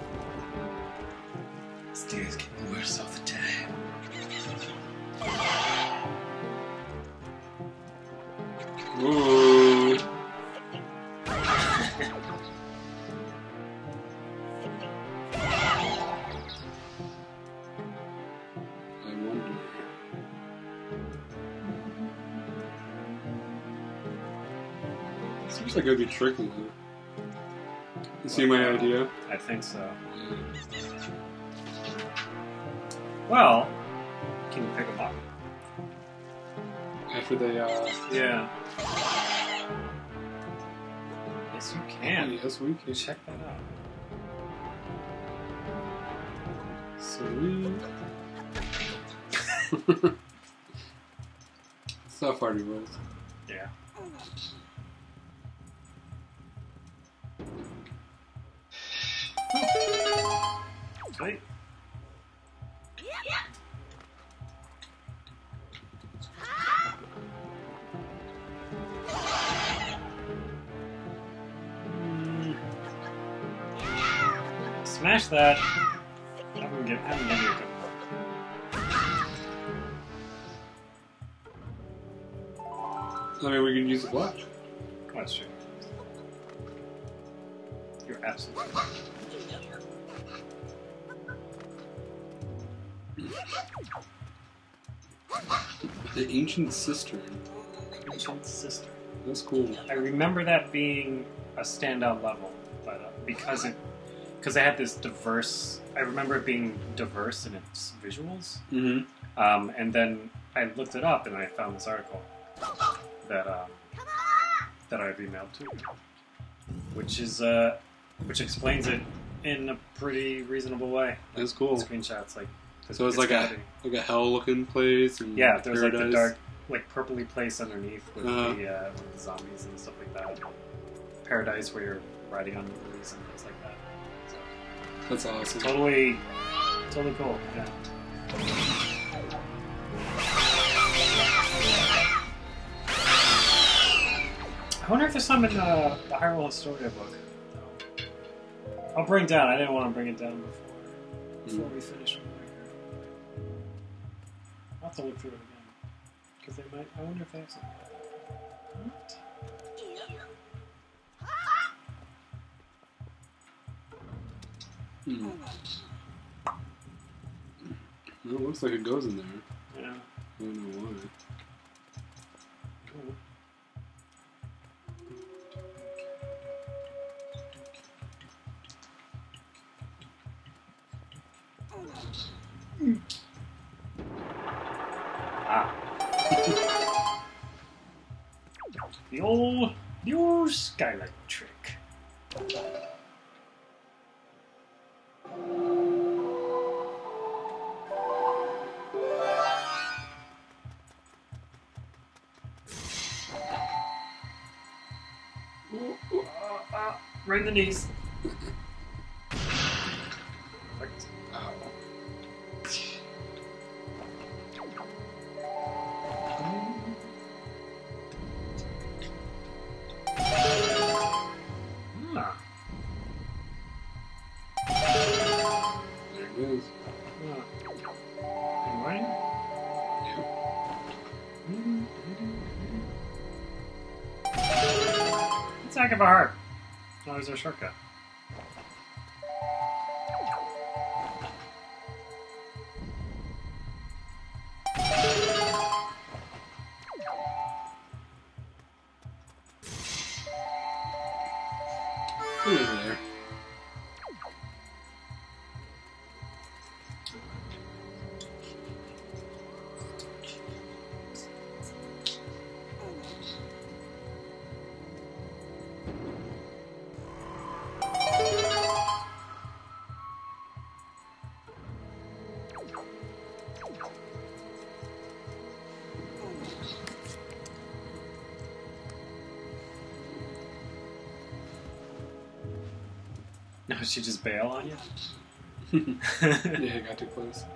This day is getting worse all the time. Ooh. I wonder. Seems like it'd be tricky, huh? You see my idea? I think so. Yeah. Well, can you pick them up? After they, uh... Yeah. Yes, you can. Yes, we can. Check that out. Sweet. That's how far he rolls. Yeah. Sweet. Mm. Smash that. I'm gonna give, I'm gonna give you a couple more. I mean, we can use the block. Oh, that's true. You're absolutely right. The Ancient Cistern. Ancient Sister. That's cool. I remember that being a standout level, but uh, because it because it had this diverse. I remember it being diverse in its visuals, Mm-hmm. um, and then I looked it up and I found this article that um, that I've emailed to, which is uh, which explains it in a pretty reasonable way. That's cool. Screenshots like So it's like gotta a be- like a hell-looking place. And yeah. There's like paradise. the dark, like purpley place underneath with Uh-huh. the, uh, with the zombies and stuff like that. Paradise where you're riding on lilies and things like that. So That's awesome. totally, totally cool. Yeah. I wonder if there's some in the, the Hyrule Historia book. I'll bring it down. I didn't want to bring it down before before we finish with it. I'll have to look through it again because they might. I wonder if they have something. What? Hmm. Well, it looks like it goes in there. Yeah. I don't know why. Cool. Ah. The old, the old skylight trick. Right in the knees. Perfect. Ah. There it is. Am I? It's a heck of a heart. Oh, there's a shortcut. Over there. No, she just bail on you? Yeah, it got too close.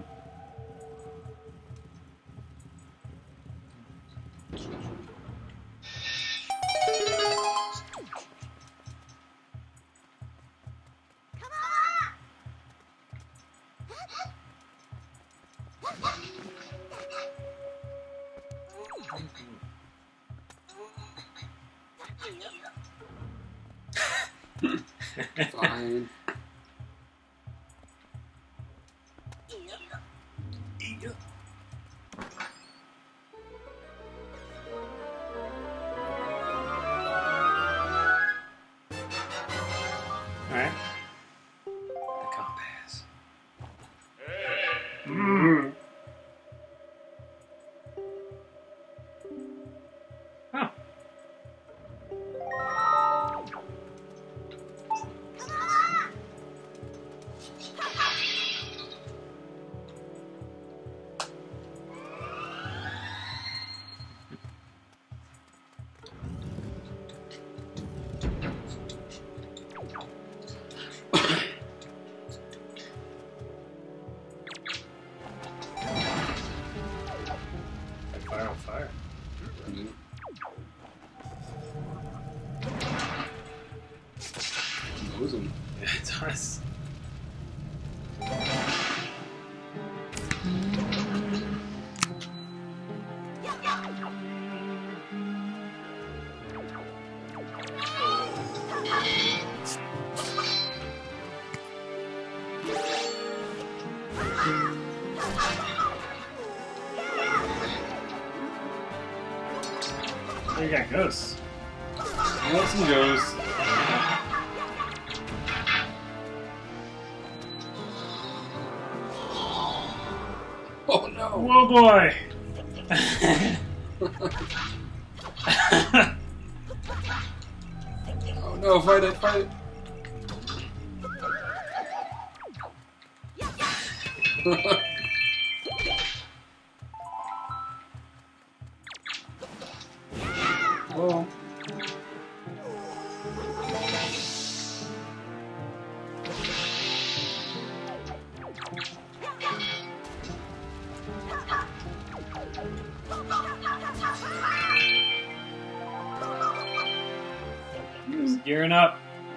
Fine. Alright. The compass. Huh. Like fire on fire. Yeah. Knows him. Yeah, it does. you got ghosts. I have some ghosts. Oh no! Whoa, boy! Oh no! Fight it! Fight it! Oh. He's gearing up.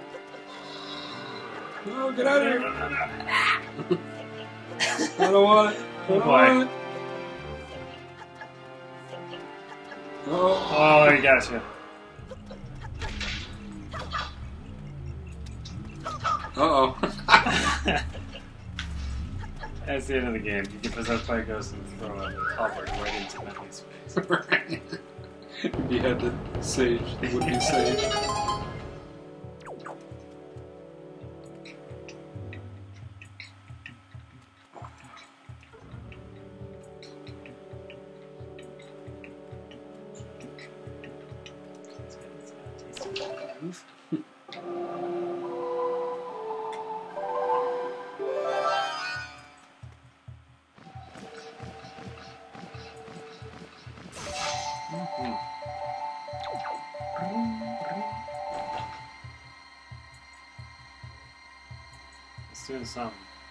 No, get out of here! I don't want it. I don't Oh, boy. want it. Oh. Oh, he got you. Uh oh. That's the end of the game. You get possessed by a ghost and throw a halberd right into Bentley's face. If you had the sage, it would be sage. It's doing something.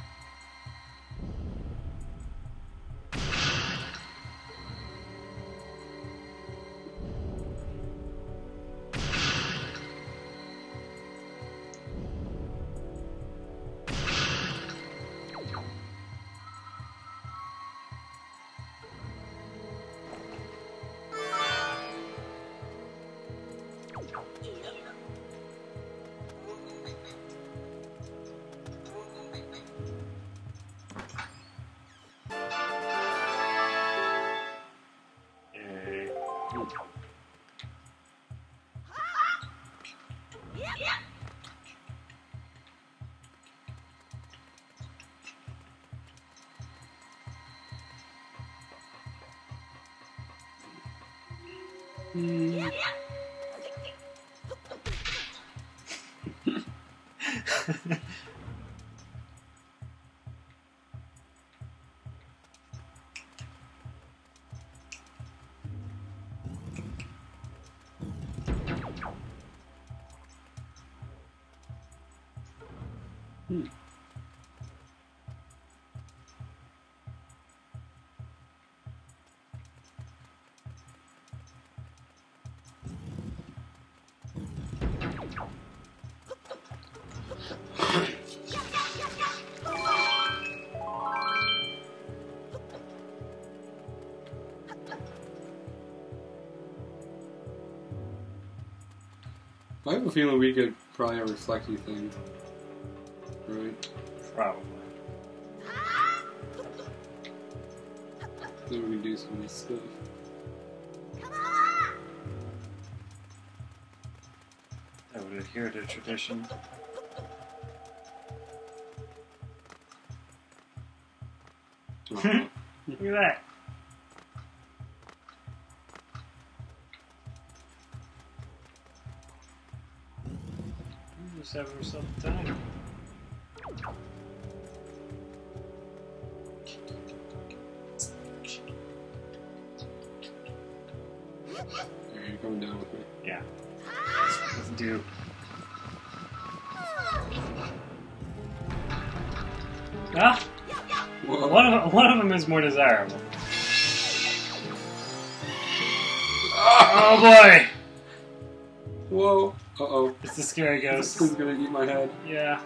Yay. Hmm. I have a feeling we could probably have a reflecty thing. Right? Probably. Then we can do some of this stuff. That would adhere to tradition. Uh-huh. Look at that. Just having herself a time. Alright, you're coming down with me. Yeah. Let's do. Ah! Whoa. One of, one of them is more desirable. Oh boy! Whoa. Uh-oh. It's the scary This ghost. is gonna eat my head. Yeah.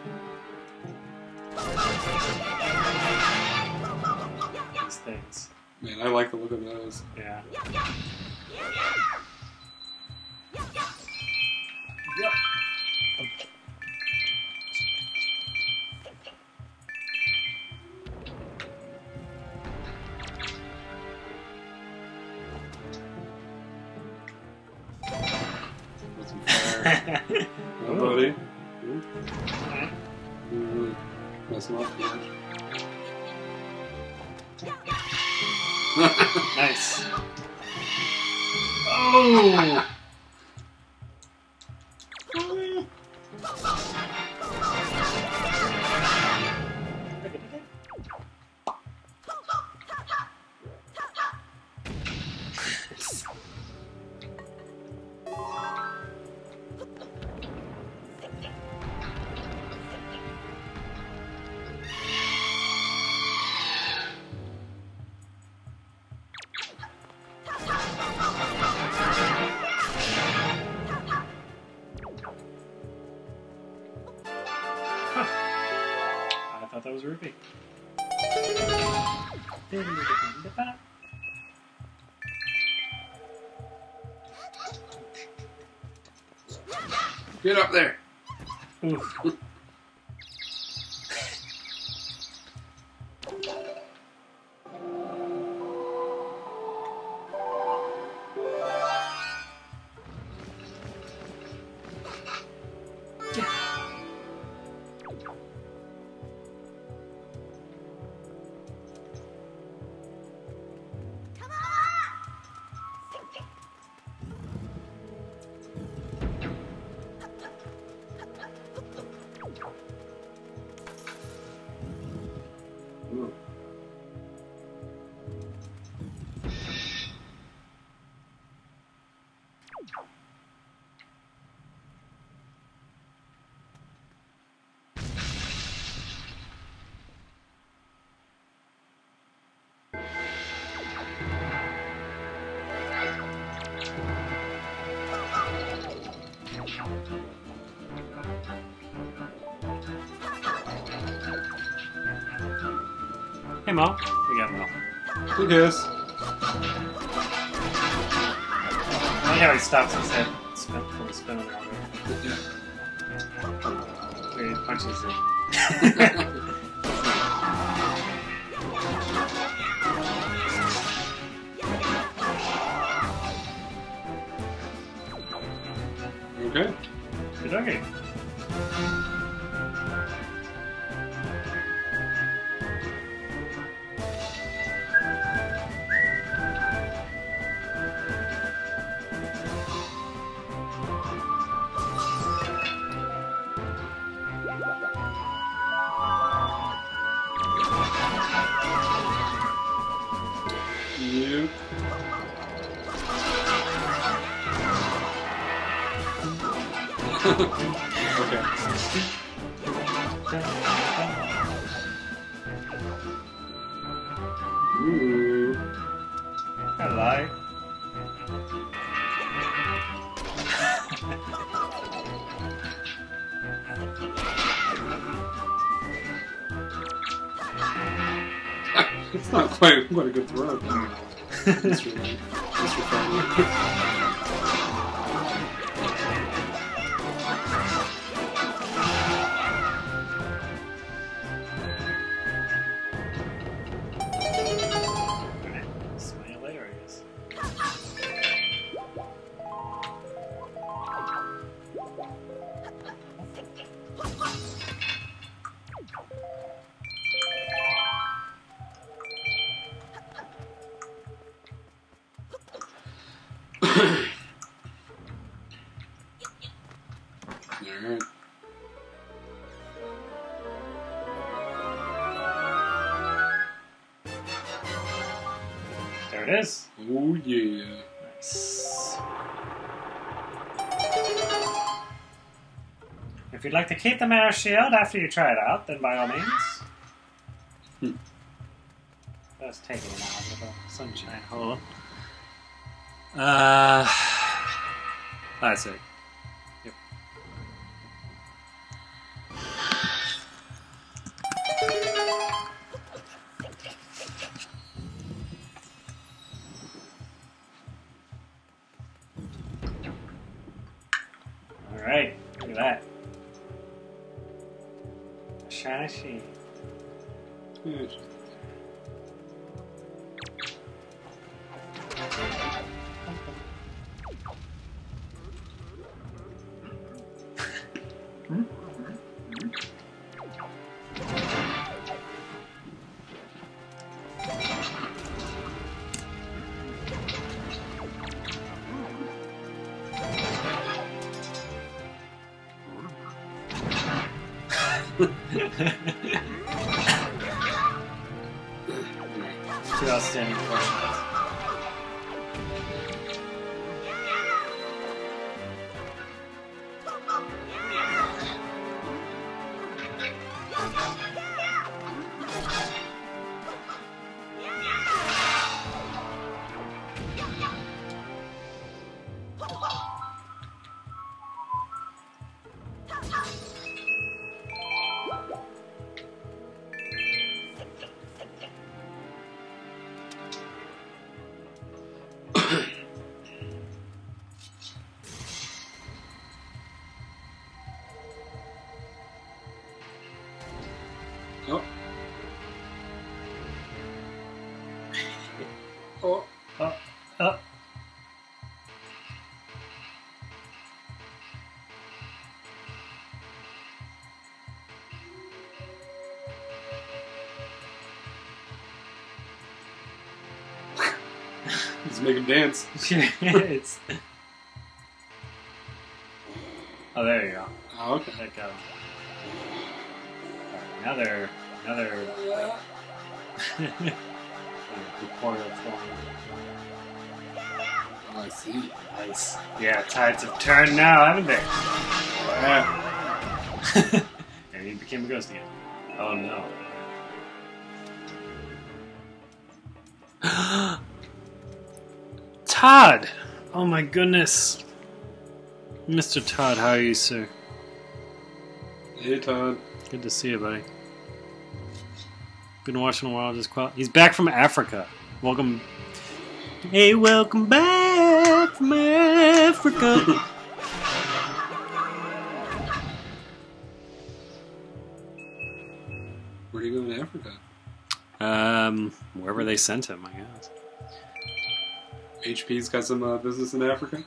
These things. Man, I like the look of those. Yeah. there. Oh, Ooh. buddy. Ooh, Alright. you're really messing up here. Nice. Oh! I thought that was Ruby. Get up there. Oof. Ooh. Hey Mo, we got Mo. Hey guys. I like how he stops his head spin, fully spinning around it. Yeah. Where he punches it. Okay. Good doggy. You. Okay. Ooh. Hello. It's not quite quite a good throw. It's really, it's really Smell you later, I guess. Alright. There it is. Oh yeah. Nice. If you'd like to keep the Mare Shield after you try it out, then by all means. Hmm. Let's take it out of the sunshine hole. Uh, that's it. Yep. All right, look at that. A shiny sheet. Yeah, it's just- Two outstanding questions. Oh. Oh. Oh, oh. Let's make him dance. It's... Oh, there you go. Oh, okay. That got him. Alright, now they're... Now they're... Corporeal form. Oh, I see. Nice. Yeah, tides have turned now, haven't they? Yeah. And he became a ghost again. Oh no. Todd! Oh my goodness. Mister Todd, how are you, sir? Hey, Todd. Good to see you, buddy. Been watching a while, just quiet. He's back from Africa. Welcome. Hey, welcome back from Africa. Where are you going to Africa? um, wherever they sent him, I guess. H P's got some uh, business in Africa?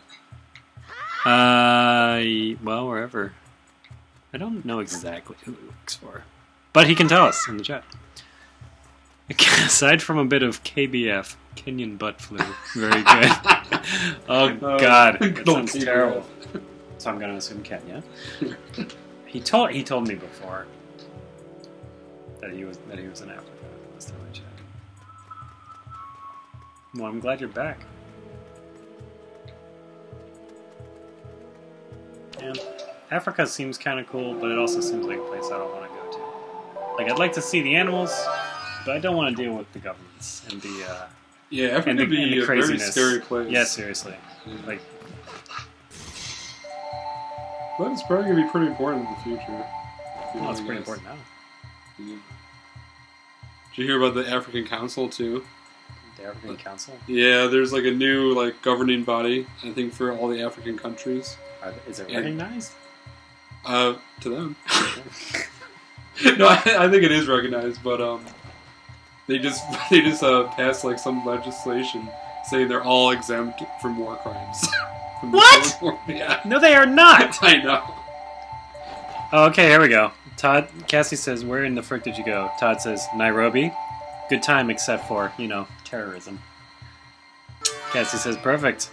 Uh, y- well, wherever. I don't know exactly who he works for, but he can tell us in the chat. Aside from a bit of K B F, Kenyan butt flu, very good. Oh Oh, God, that good old sounds K B F. terrible. So I'm gonna assume Kenya. He told he told me before that he was that he was in Africa. Last time I checked. Well, I'm glad you're back. Yeah. Africa seems kind of cool, but it also seems like a place I don't want to go to. Like, I'd like to see the animals, but I don't want to deal with the governments and the uh, Yeah, Africa and the, would be and the a very craziness. scary place. Yeah, seriously. Yeah. Like, But it's probably going to be pretty important in the future. well, it's I pretty guess. important now. Yeah. Did you hear about the African Council, too? The African Council. Yeah, there's like a new like governing body, I think, for all the African countries. Are, is it Yeah. recognized? Uh, to them. No, I, I think it is recognized, but um, they just they just uh, passed like some legislation saying they're all exempt from war crimes. From the What? Civil War. Yeah, No, they are not. I know. Oh, okay, here we go. Todd, Cassie says, "Where in the frick did you go?" Todd says, "Nairobi. Good time, except for you know terrorism." Cassie says, "Perfect."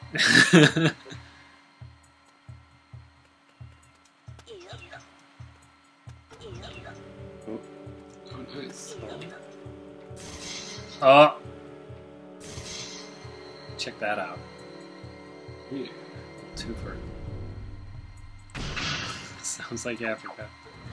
Oh, nice. Oh, check that out. Yeah. Twofer. Sounds like Africa.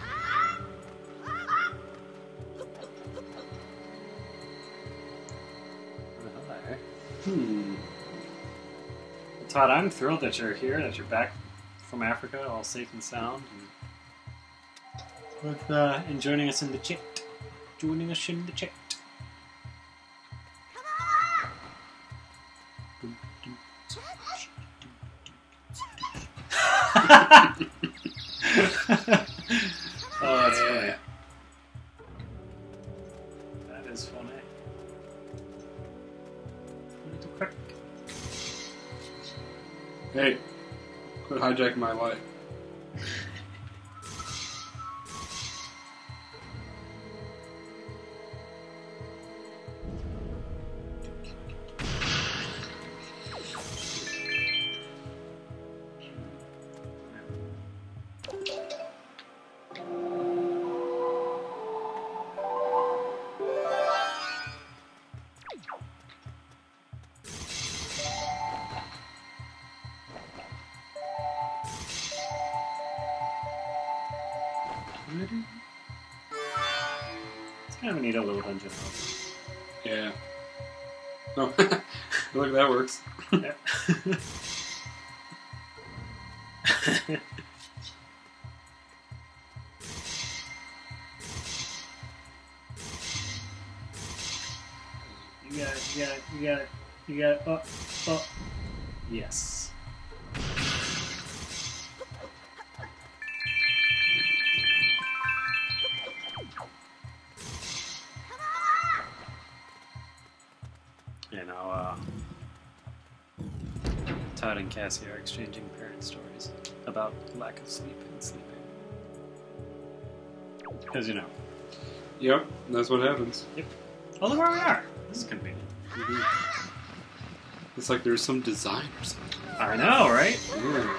Hi. Hmm. Todd, I'm thrilled that you're here, that you're back from Africa, all safe and sound, and with uh, and joining us in the chat. Joining us in the chat. Oh, that's funny. That is funny. Hey, quit hijacking my life. It's kind of a neat little dungeon. Yeah. Oh, look, that works. Yeah. You got it, you got it, you got it, you got it. Oh, oh. Yes. You know, uh, Todd and Cassie are exchanging parent stories about lack of sleep and sleeping. Because, you know. Yep, that's what happens. Yep. Oh, look where we are. This is convenient. Mm-hmm. It's like there's some design or something. I know, right? Yeah.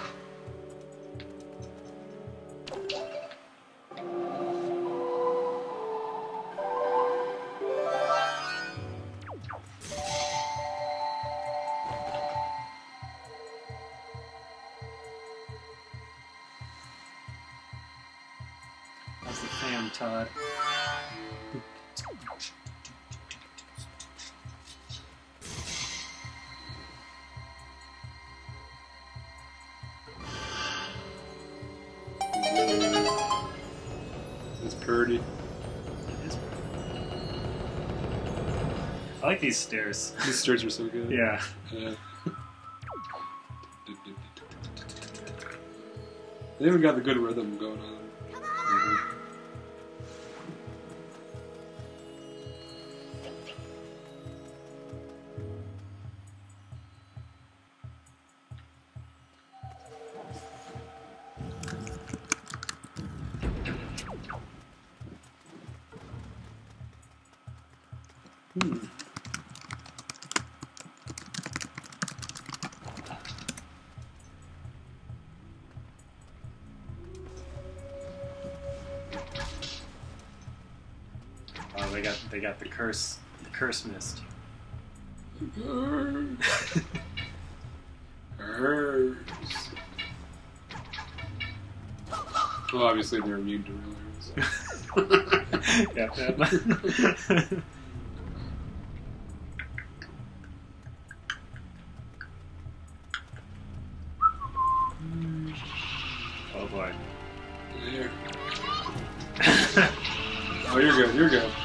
How's the fam, Todd? It's pretty. It is. I like these stairs. These stairs are so good. Yeah. Yeah. They even got the good rhythm going on. Mm-hmm. Hmm. Oh, they got they got the curse the curse mist. Hers. Well, obviously they're immune to real herbs. Yep, yep. Oh boy. There. Oh, you're good. You're good.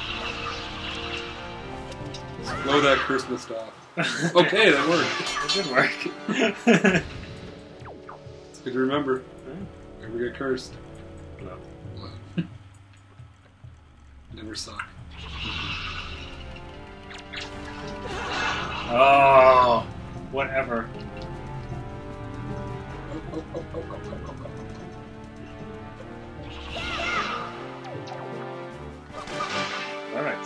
Blow that curse mist off. Okay, that worked. It did work. It's good to remember. Never get cursed. No. Never suck. Oh, whatever. All right.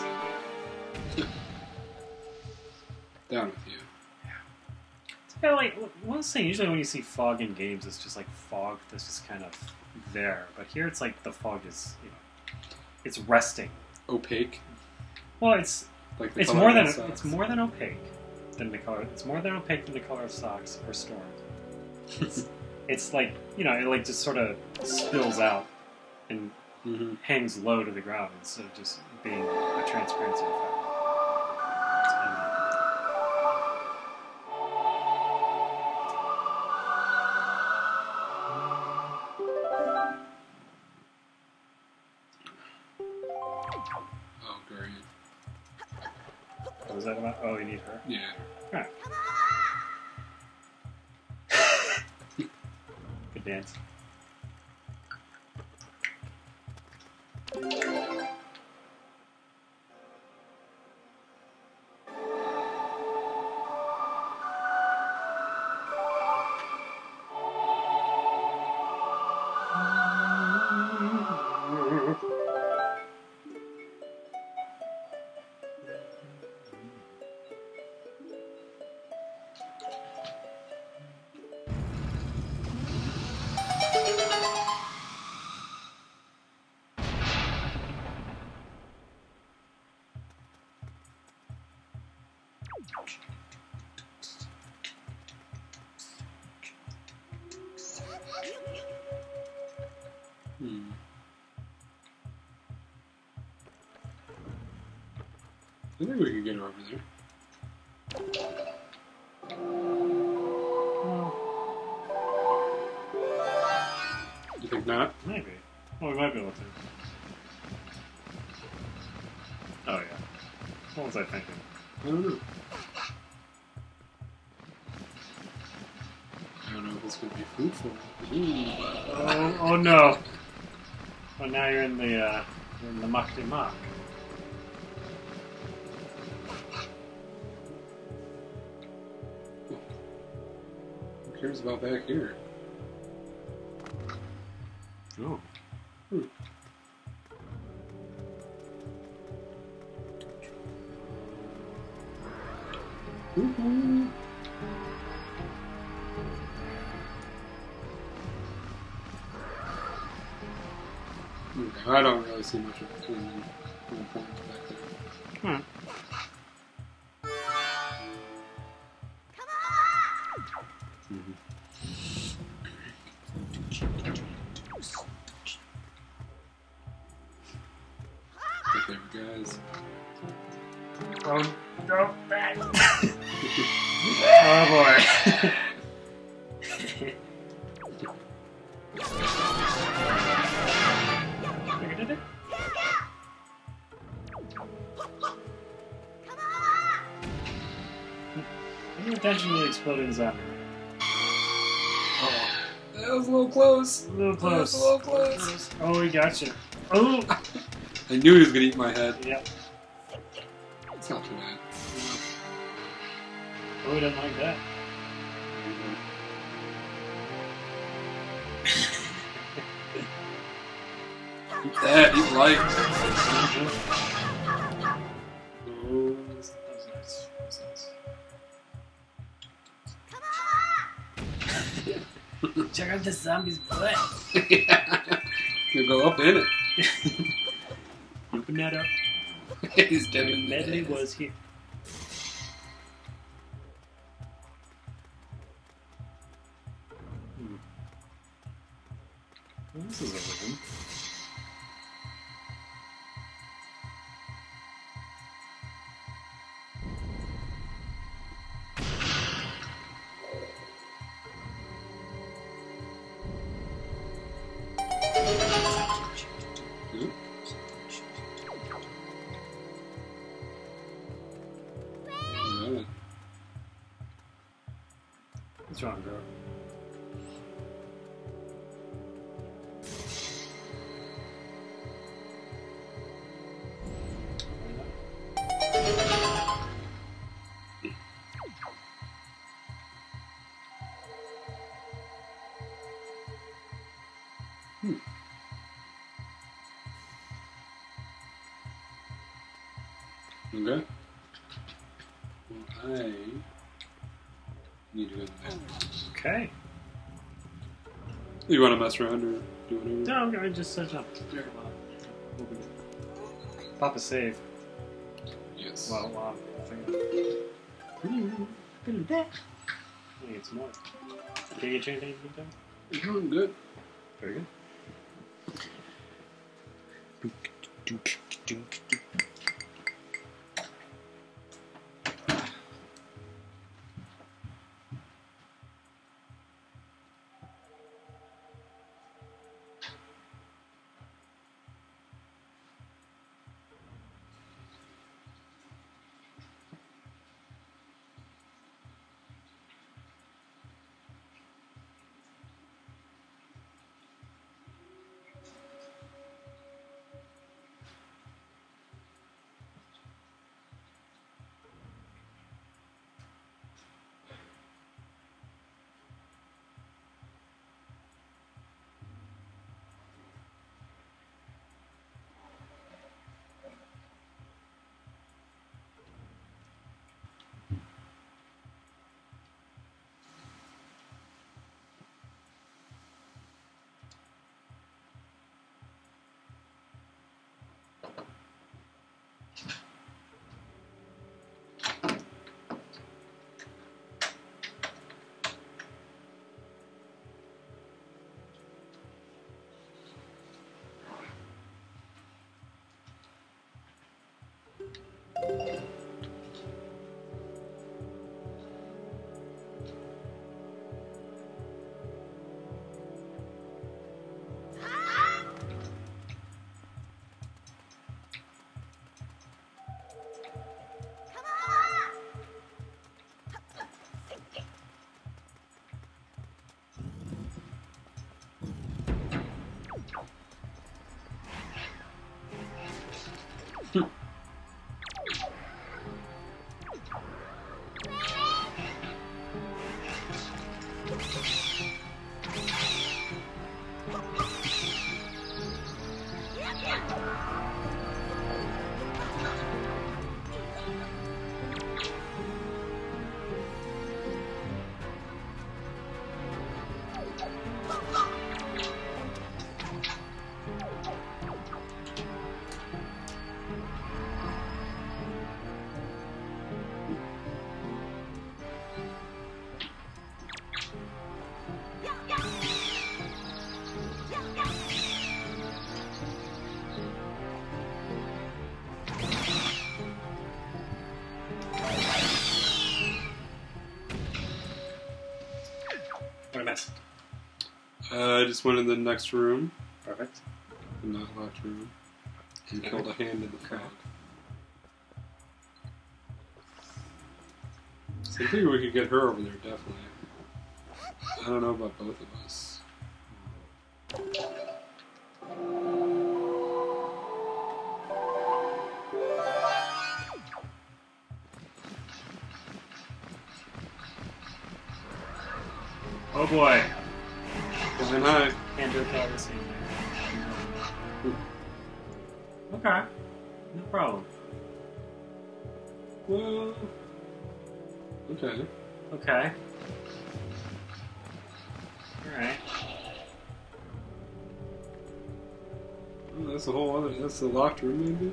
Down with you. Yeah, like one thing. Usually, when you see fog in games, it's just like fog that's just kind of there. But here, it's like the fog is, you know, it's resting. Opaque. Well, it's Like the it's color more of than the socks. it's more than opaque than the color. It's more than opaque than the color of socks or storm. It's, it's like you know, it like just sort of spills out and Mm-hmm. hangs low to the ground instead of just being a transparency effect. And, Oh, great. what was that about? Oh, you need her. Yeah. Alright. Good dance. Hmm. I think we can get her over there. You think not? Maybe. Well, we might be able to. Oh, yeah. What was I thinking? I don't know. I don't know if it's going to be fruitful. Ooh. Oh, oh no. Oh, now you're in the, uh, you're in the muck de muck. Who cares about back here? Oh. Hmm. Woo-hoo. Okay, I don't really see much of anything important back there. Hmm. Okay, guys. Oh, no, back. Oh, boy. Did it? Pay attention to the exploding zombie. Oh, That was a little close. a little close. That was a little close. Oh, we got you. Oh! I knew he was going to eat my head. Yep. It's not too bad. Oh, we didn't like that. Eat that. Eat life. Oh. That was nice. That was nice. Check out the zombie's butt. You go up in it. Open that up. He's dead in the Medley ass. was here. Hmm. Well, this is a room. Hmm? Alright. What's wrong, bro? Hmm. Okay. Well, I need to go to the bathroom. Okay. You want to mess around or do whatever? No, I just set up. Pop a save. Yes. Well, well, I think. I need some more. Can you get you anything to do? You're doing good. Very good. What a mess. Uh, I just went in the next room, Perfect. the not locked room, and killed a hand in the fog. So I think we could get her over there, definitely. I don't know about both of us. Oh boy. Flying high. Can't do it all the same way. Okay. No problem. Well, okay. Okay. Alright. Well, that's a whole other. That's the locked room, maybe.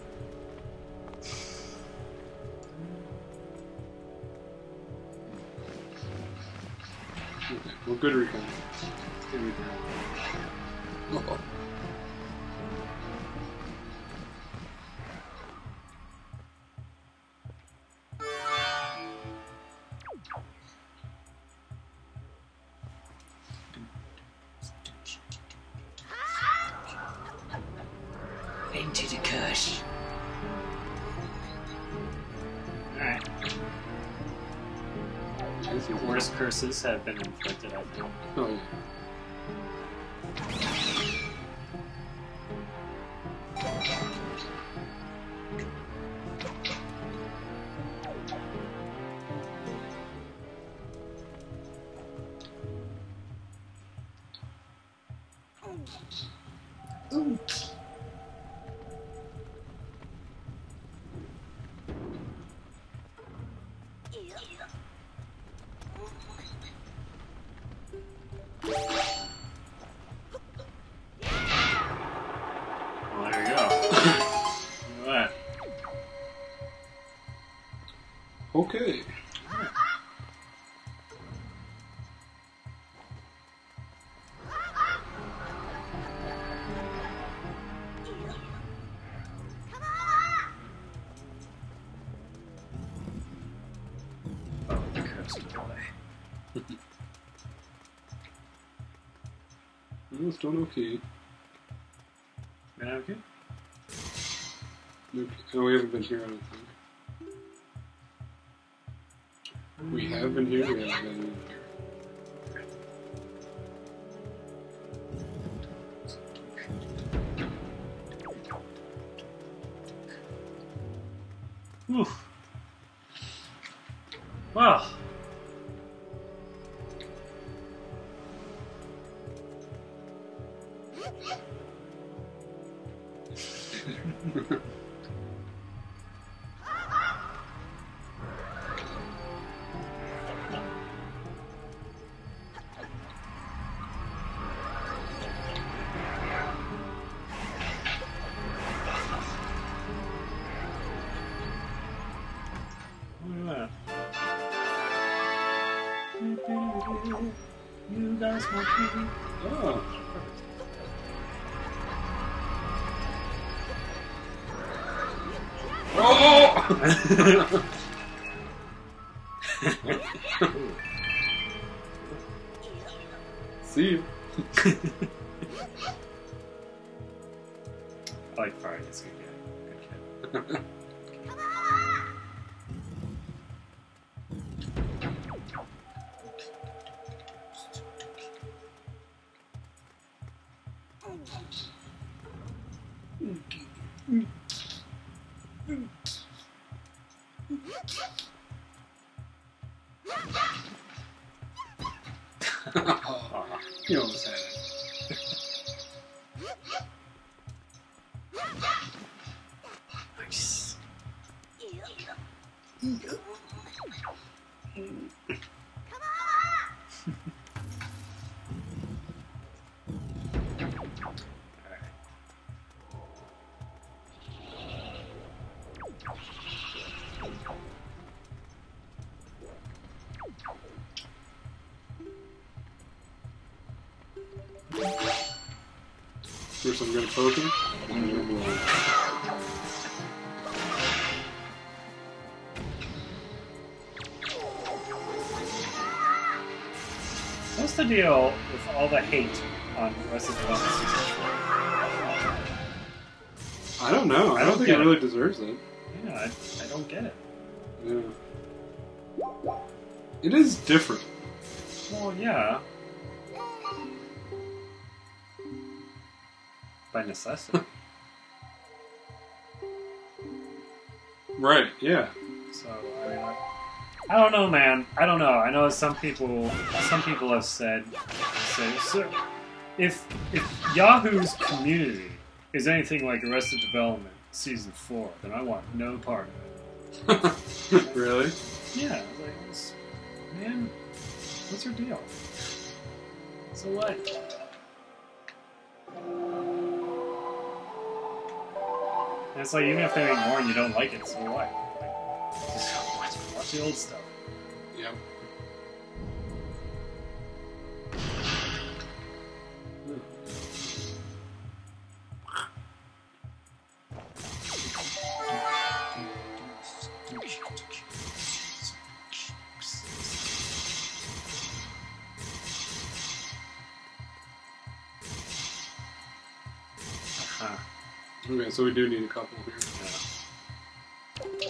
Okay. Well, good recon. Here we go. Oh. Into the curse. Alright. This is Worst curses have been inflicted, I think. Oh, yeah. Well, there you go. Look at that. Okay. Oh, the cursed boy. Well, it's doing okay. Been okay? Okay. Oh, we haven't been here, I don't think. We have been here, we haven't been here. Oof. Well. Look at that. You guys want me? Oh. Oh! See you. I like Fire. He's a good guy. Good kid. Oh, you almost had it. Nice. Alright. First I'm gonna poke him. And then I'm gonna- What's the deal with all the hate on Resident Evil Season four? I don't know. I, I don't don't think get it it. really deserves it. Yeah, I, I don't get it. Yeah. It is different. Well, yeah. By necessity. Right, yeah. So, I mean, I, I don't know, man. I don't know. I know some people, some people have said, say, so if if Yahoo's community is anything like Arrested Development Season four, then I want no part of it. Really? Yeah, I was like, it's, man, what's your deal? So what? And it's like, even if they ignore and you don't like it, so what? Like, just watch, watch the old stuff. Yep. Huh. Okay, so we do need a couple here. Yeah.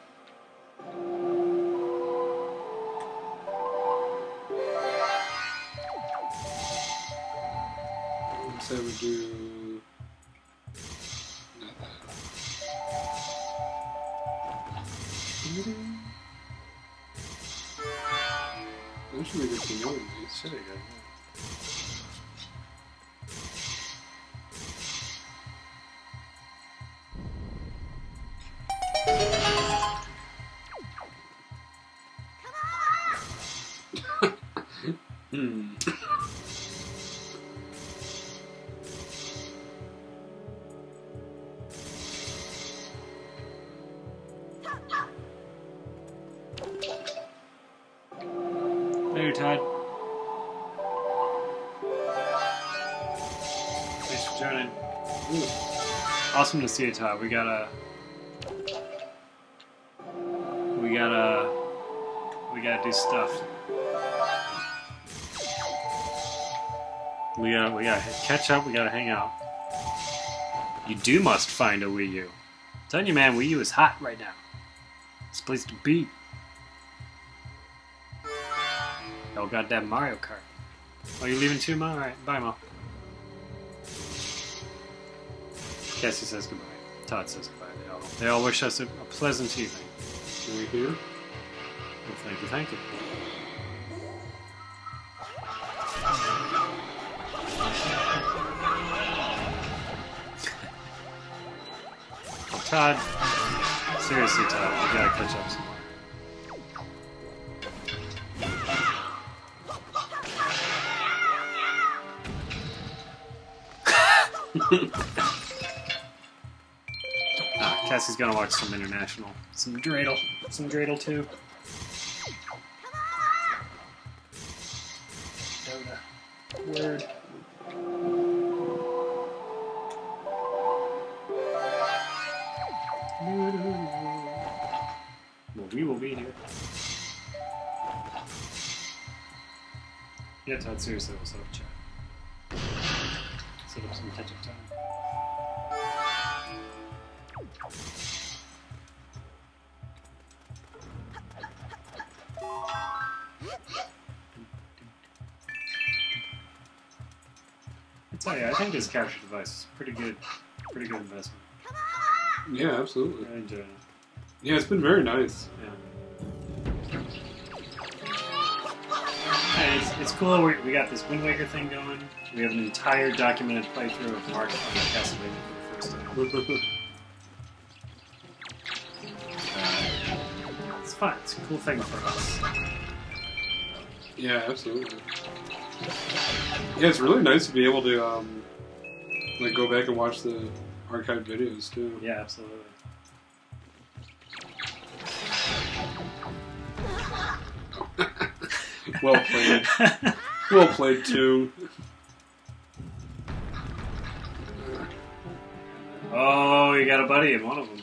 Say we do. Not that. That should be good for one of these. Should be good. Hmm. Hey, Todd. Thanks for joining. Awesome to see you, Todd. We gotta. We gotta. We gotta do stuff. We gotta. We gotta catch up. We gotta hang out. You do must find a Wii U. I'm telling you, man, Wii U is hot right now. It's a place to be. Oh, goddamn Mario Kart. Oh, you leaving too, Ma? Alright, bye, Ma. Cassie says goodbye. Todd says goodbye. They all, they all wish us a, a pleasant evening. Are we here? Well, thank you, thank you. Todd. Seriously, Todd, we gotta catch up some more. ah, Cassie's gonna watch some international. Some dreidel. Some dreidel too. Dota. Word. we will be here. Yeah, Todd, seriously, we'll set up chat. Set up some catch-up time. I tell you, I think this capture device is pretty good. Pretty good investment. Yeah, absolutely. I enjoy it. Yeah, it's been very nice. Yeah. And it's, it's cool. We, we got this Wind Waker thing going. We have an entire documented playthrough of Mark on Castlevania for the first time. Uh, it's fun. It's a cool thing for us. Yeah, absolutely. Yeah, it's really nice to be able to um, like go back and watch the archived videos too. Yeah, absolutely. Well played. Well played too. Oh, you got a buddy in one of them.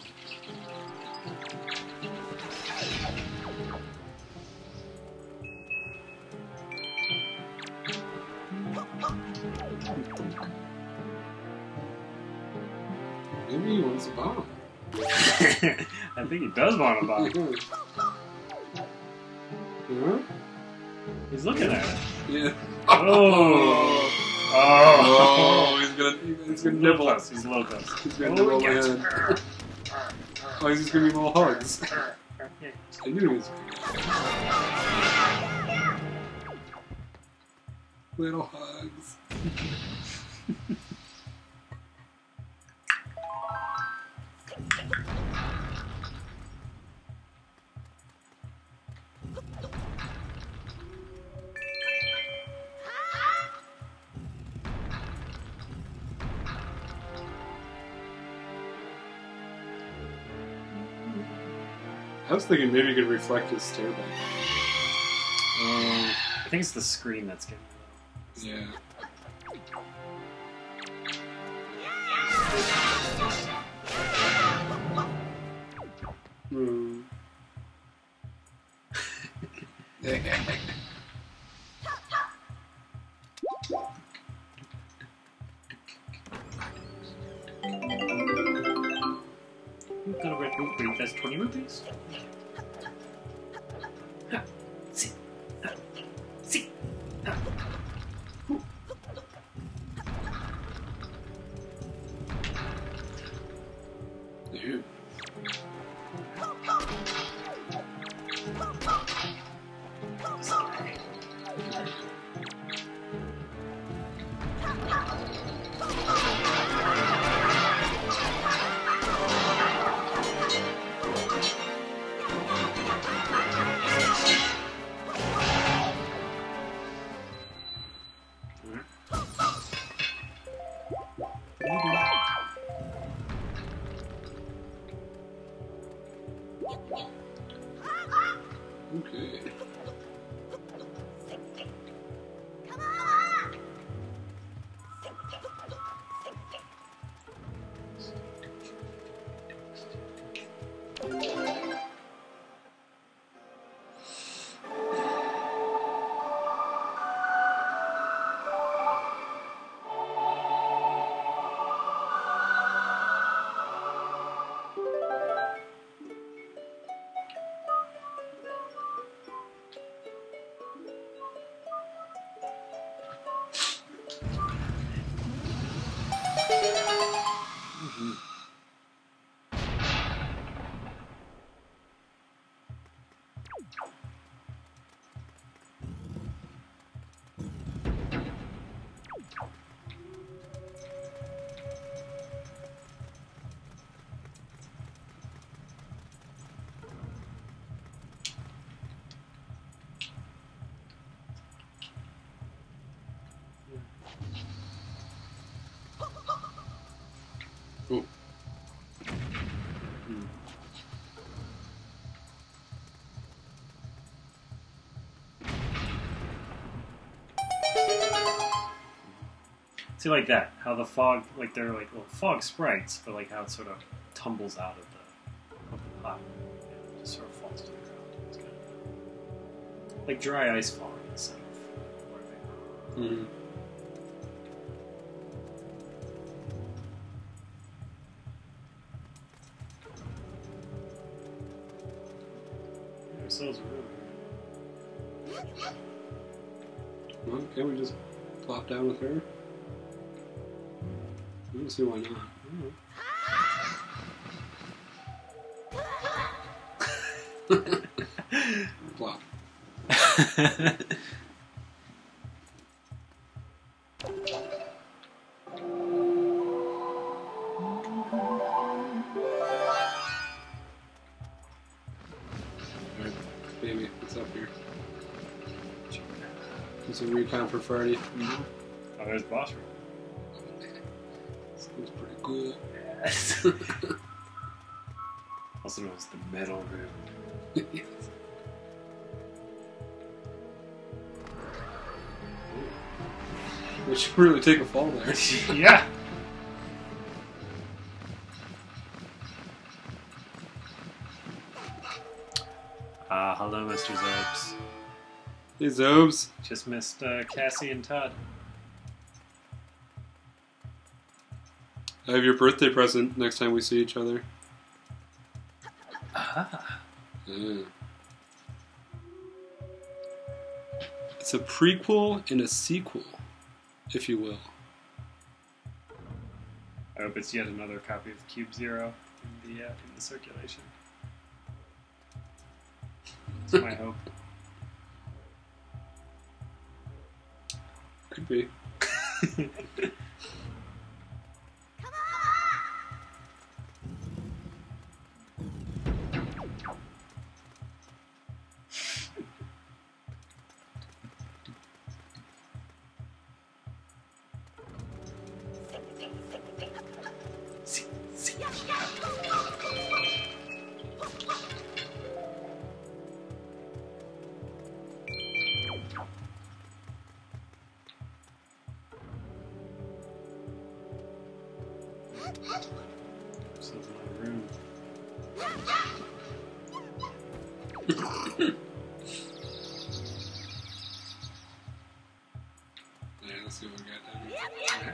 Maybe he wants a bomb. I think he does want a bomb. Huh? He's looking at it. Yeah. Oh. Oh, Oh. he's gonna he's gonna He's a little nibble. close. He's a little close. He's gonna nibble my hand. Oh, he's just gonna give me little hugs. I knew he was little hugs. I was thinking maybe you could reflect his stare back. Um, I think it's the screen that's getting Yeah. Hmm. You've got a red boot brief. That's twenty rupees. Ha. See. Ha. See. Ha. Ooh. Ew. Okay. Ooh. Hmm. See, like that. How the fog, like they're like little fog sprites, but like how it sort of tumbles out of the, of the pot. just sort of falls to the ground. It's kind of like dry ice falling instead of water vapor. Mm-hmm. Ourselves a room. Well, can't we just plop down with her? I don't see why not. Plop. Alright, baby, what's up here? Do some recon for Friday. Mm-hmm. Oh, there's the boss room. This looks pretty cool. Yes. Also known as the metal room. We should really take a fall there. Yeah. Ah, uh, hello, Mister Zobes. Hey, Zobes. Just missed uh, Cassie and Todd. I have your birthday present next time we see each other. Ah. Yeah. It's a prequel and a sequel, if you will. I hope it's yet another copy of Cube Zero in the uh, in the circulation. That's my hope. Could be. So it's my room. Yeah, let's see what we got down here.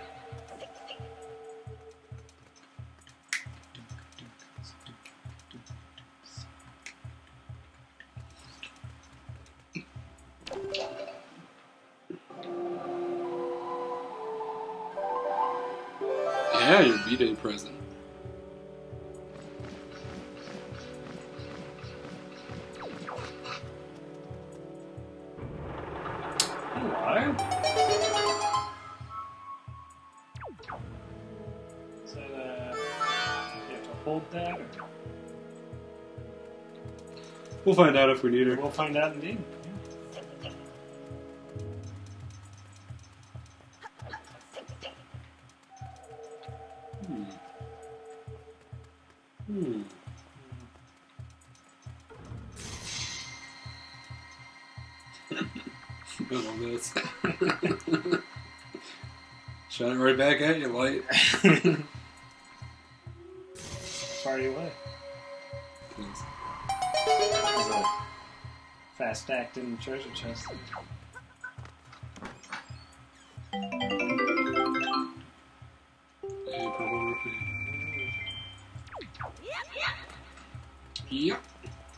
Yeah, your B-Day present. Hello. Is that, uh, you have to hold that? Or? We'll find out if we need her. We'll find out indeed. Hmm. Hmm. Look at this. Shine it right back at you, light. Party away. Thanks. There's a fast acting treasure chest. Hey, purple rupee. Yep.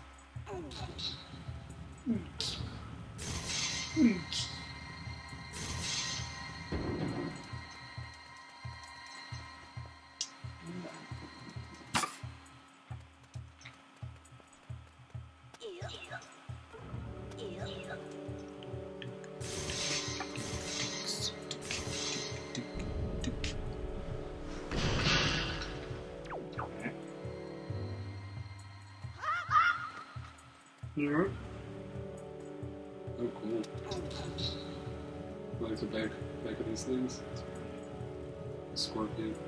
Yeah. Oh, cool. I like the back, back of these things. Scorpion.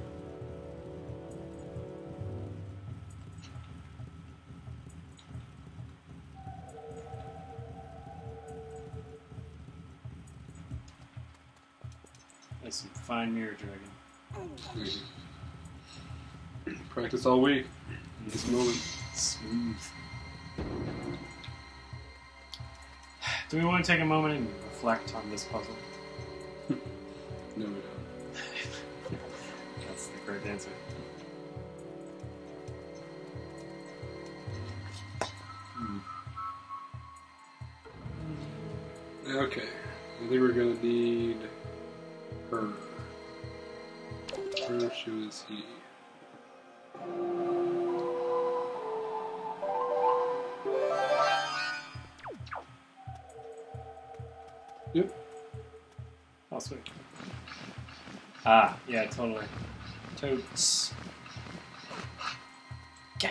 That's some fine mirror dragon. Thank you. Practice all week. This moment. Smooth. Do we want to take a moment and reflect on this puzzle? No, we don't. That's the correct answer. Hmm. Okay. I think we're gonna need her. Where she was he? Yep. Oh, sweet. Ah, yeah, totally. Totes. Okay.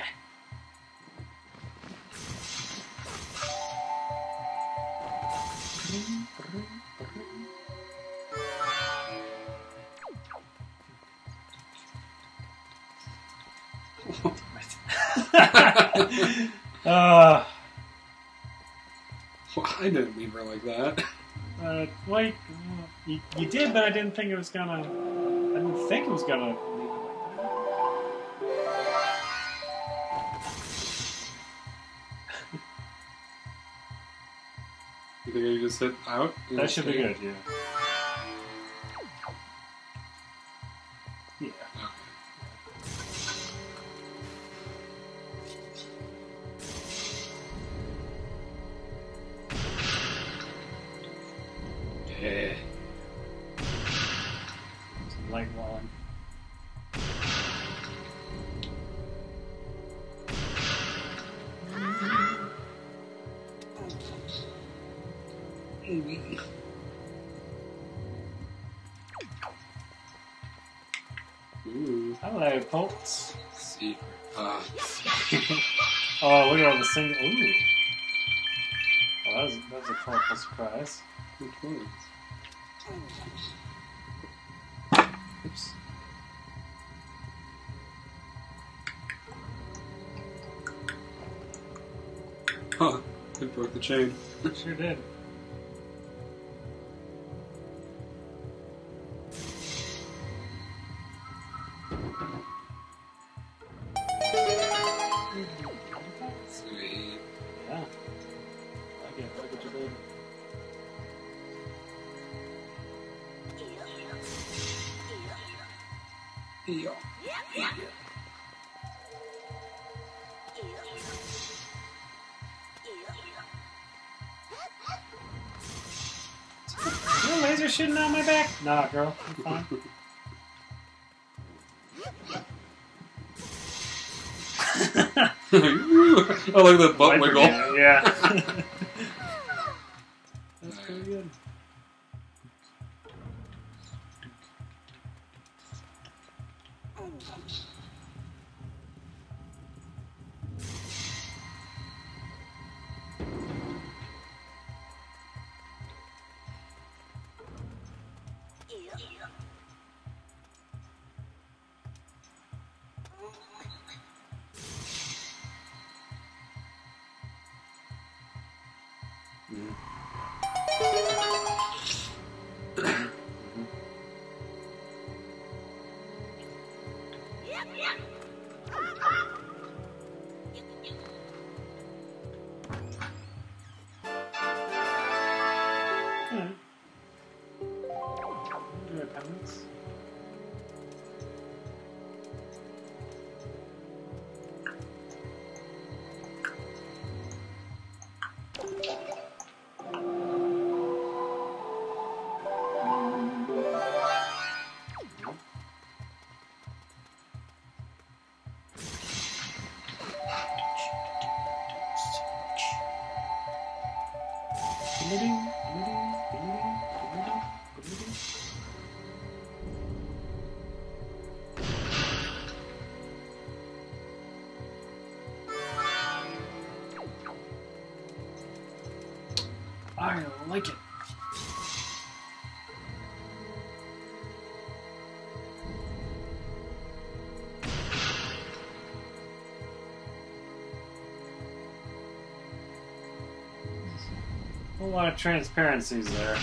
uh, Well, I didn't leave her like that. uh, like, uh, you, you did, but I didn't think it was gonna. I didn't think it was gonna leave it like that. You think I just hit out? That should be good, yeah. Yeah. Yeah. Some light walling. Ooh. Hello, Pulse. Secret. Ah. Oh, look at all the single. Ooh. Oh, that was, that was a colorful surprise. Which was? Oops. Huh. It broke the chain. Sure did. Sweet. Yeah. I get what you did. Yeah. Is there a laser shooting out my back? Nah, girl. I'm fine. I like that butt Viper wiggle. cannon, yeah. That's pretty good. Alright. Do our penance. Committing, committing, committing, committing, committing. I like it. A whole lot of transparencies there.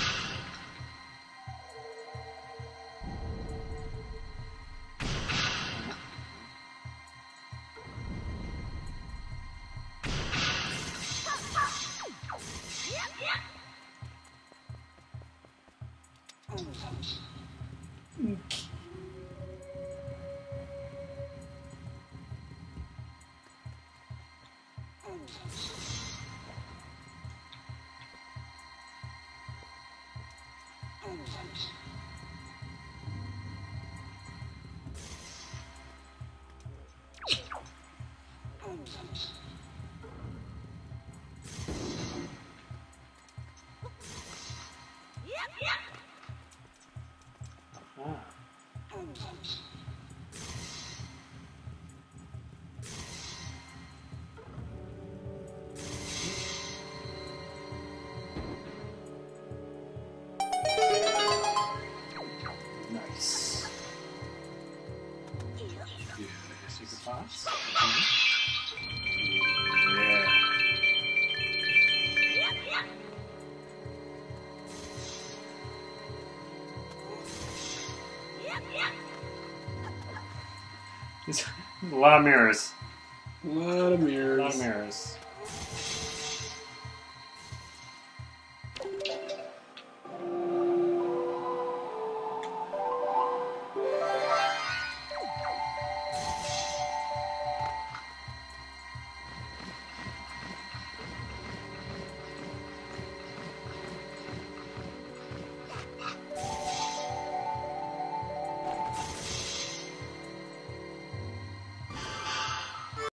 Nice. Yeah. Secret box. Yeah. There's a lot of mirrors. A lot of A mirrors. lot of mirrors.